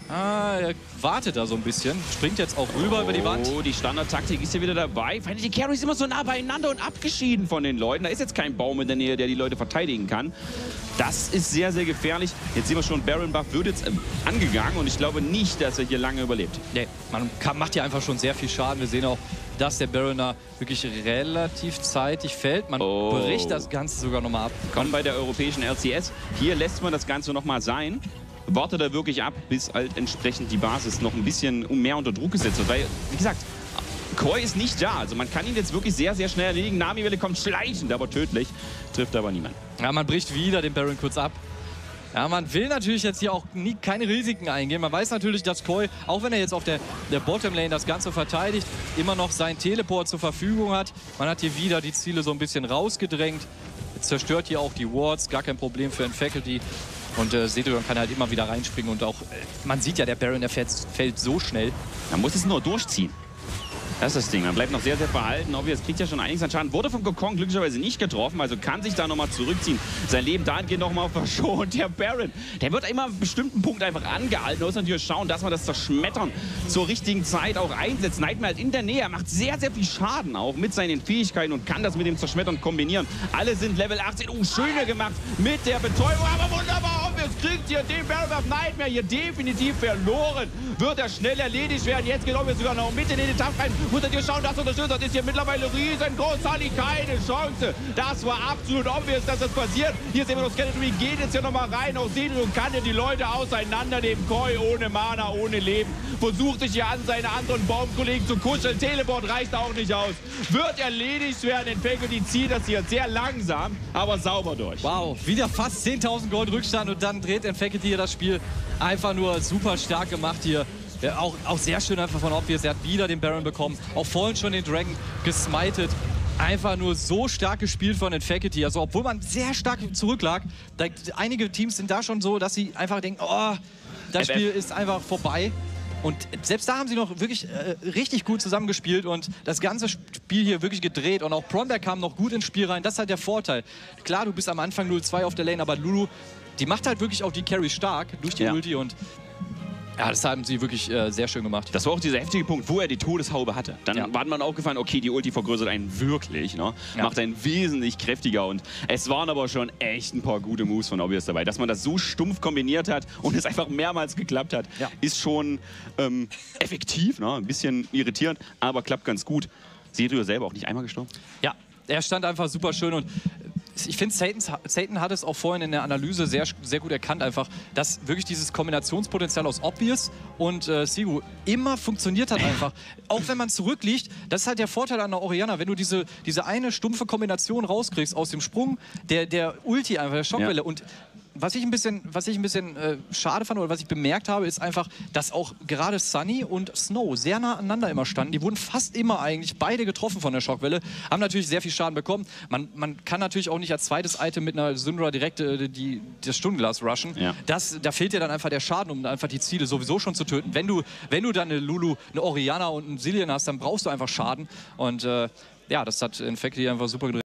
Er wartet da so ein bisschen, springt jetzt auch rüber über die Wand. Oh, die Standardtaktik ist ja wieder dabei. Die Carries immer so nah beieinander und abgeschieden von den Leuten. Da ist jetzt kein Baum in der Nähe, der die Leute verteidigen kann. Das ist sehr, sehr gefährlich. Jetzt sehen wir schon, Baron Buff wird jetzt angegangen und ich glaube nicht, dass er hier lange überlebt. Nee, man macht hier einfach schon sehr viel Schaden. Wir sehen auch, dass der Baron da wirklich relativ zeitig fällt. Man bricht das Ganze sogar nochmal ab. Kommt bei der europäischen LCS. Hier lässt man das Ganze nochmal sein. Wartet er wirklich ab, bis halt entsprechend die Basis noch ein bisschen mehr unter Druck gesetzt wird. Weil, wie gesagt, Koi ist nicht da. Also man kann ihn jetzt wirklich sehr, sehr schnell erledigen. Nami-Welle kommt schleichend, aber tödlich. Trifft aber niemand. Ja, man bricht wieder den Baron kurz ab. Ja, man will natürlich jetzt hier auch keine Risiken eingehen. Man weiß natürlich, dass Koi, auch wenn er jetzt auf der Bottom-Lane das Ganze verteidigt, immer noch seinen Teleport zur Verfügung hat. Man hat hier wieder die Ziele so ein bisschen rausgedrängt. Jetzt zerstört hier auch die Wards, gar kein Problem für Faculty. Und Sedrion kann halt immer wieder reinspringen und auch, man sieht ja, der Baron, der fällt so schnell. Man muss es nur durchziehen. Das ist das Ding. Man bleibt noch sehr, sehr verhalten. Obvious kriegt ja schon einiges an Schaden. Wurde vom Kokon glücklicherweise nicht getroffen, also kann sich da nochmal zurückziehen. Sein Leben dahingehend nochmal verschont. Der Baron, der wird immer an einem bestimmten Punkt einfach angehalten. Man muss natürlich schauen, dass man das Zerschmettern zur richtigen Zeit auch einsetzt. Nightmare halt in der Nähe. Er macht sehr, sehr viel Schaden auch mit seinen Fähigkeiten und kann das mit dem Zerschmettern kombinieren. Alle sind Level 18. Schöner gemacht mit der Betäubung. Aber wunderbar, Obvious kriegt hier den Baron of Nightmare hier definitiv verloren. Wird er schnell erledigt werden. Jetzt geht Obvious sogar noch mit in den Kampf rein. Muss er dir schauen, das unterstützt hat, ist hier mittlerweile riesengroß. Sunny, keine Chance. Das war absolut obvious, dass das passiert. Hier sehen wir noch Skeleton, geht jetzt hier nochmal rein. Auch Sedrion kann ja die Leute auseinandernehmen. Koi ohne Mana, ohne Leben. Versucht sich hier an seine anderen Baumkollegen zu kuscheln. Teleport reicht auch nicht aus. Wird erledigt werden. In Faculty zieht das hier sehr langsam, aber sauber durch. Wow, wieder fast 10.000 Gold Rückstand und dann dreht Faculty hier das Spiel. Einfach nur super stark gemacht hier. Ja, auch sehr schön einfach von Obvious. Er hat wieder den Baron bekommen. Auch vorhin schon den Dragon gesmited. Einfach nur so stark gespielt von den Faculty. Also obwohl man sehr stark zurücklag. Einige Teams sind da schon so, dass sie einfach denken, oh, das Spiel ist einfach vorbei. Und selbst da haben sie noch wirklich richtig gut zusammengespielt und das ganze Spiel hier wirklich gedreht. Und auch Promberg kam noch gut ins Spiel rein. Das ist halt der Vorteil. Klar, du bist am Anfang 0-2 auf der Lane, aber Lulu, die macht halt wirklich auch die Carry stark durch die Ulti und ja, das haben sie wirklich sehr schön gemacht. Das war auch dieser heftige Punkt, wo er die Todeshaube hatte. Dann war man aufgefallen, okay, die Ulti vergrößert einen wirklich, ne? Macht einen wesentlich kräftiger und es waren aber schon echt ein paar gute Moves von Obvious dabei. Dass man das so stumpf kombiniert hat und es einfach mehrmals geklappt hat, ist schon effektiv, ne? Ein bisschen irritierend, aber klappt ganz gut. Sedrion selber auch nicht einmal gestorben? Ja, er stand einfach super schön und ich finde, Satan hat es auch vorhin in der Analyse sehr, sehr gut erkannt, einfach, dass wirklich dieses Kombinationspotenzial aus Obvious und Sigu immer funktioniert hat einfach. Auch wenn man zurückliegt, das ist halt der Vorteil an der Orianna, wenn du diese eine stumpfe Kombination rauskriegst aus dem Sprung, der Ulti einfach, der Schockwelle und was ich ein bisschen schade fand oder was ich bemerkt habe, ist einfach, dass auch gerade Sunny und Snow sehr nah aneinander immer standen. Die wurden fast immer eigentlich beide getroffen von der Schockwelle, haben natürlich sehr viel Schaden bekommen. Man kann natürlich auch nicht als zweites Item mit einer Syndra direkt das Stundenglas rushen. Ja. Da fehlt dir dann einfach der Schaden, um einfach die Ziele sowieso schon zu töten. Wenn du dann eine Lulu, eine Orianna und einen Zilean hast, dann brauchst du einfach Schaden. Und ja, das hat Infecti einfach super gedreht.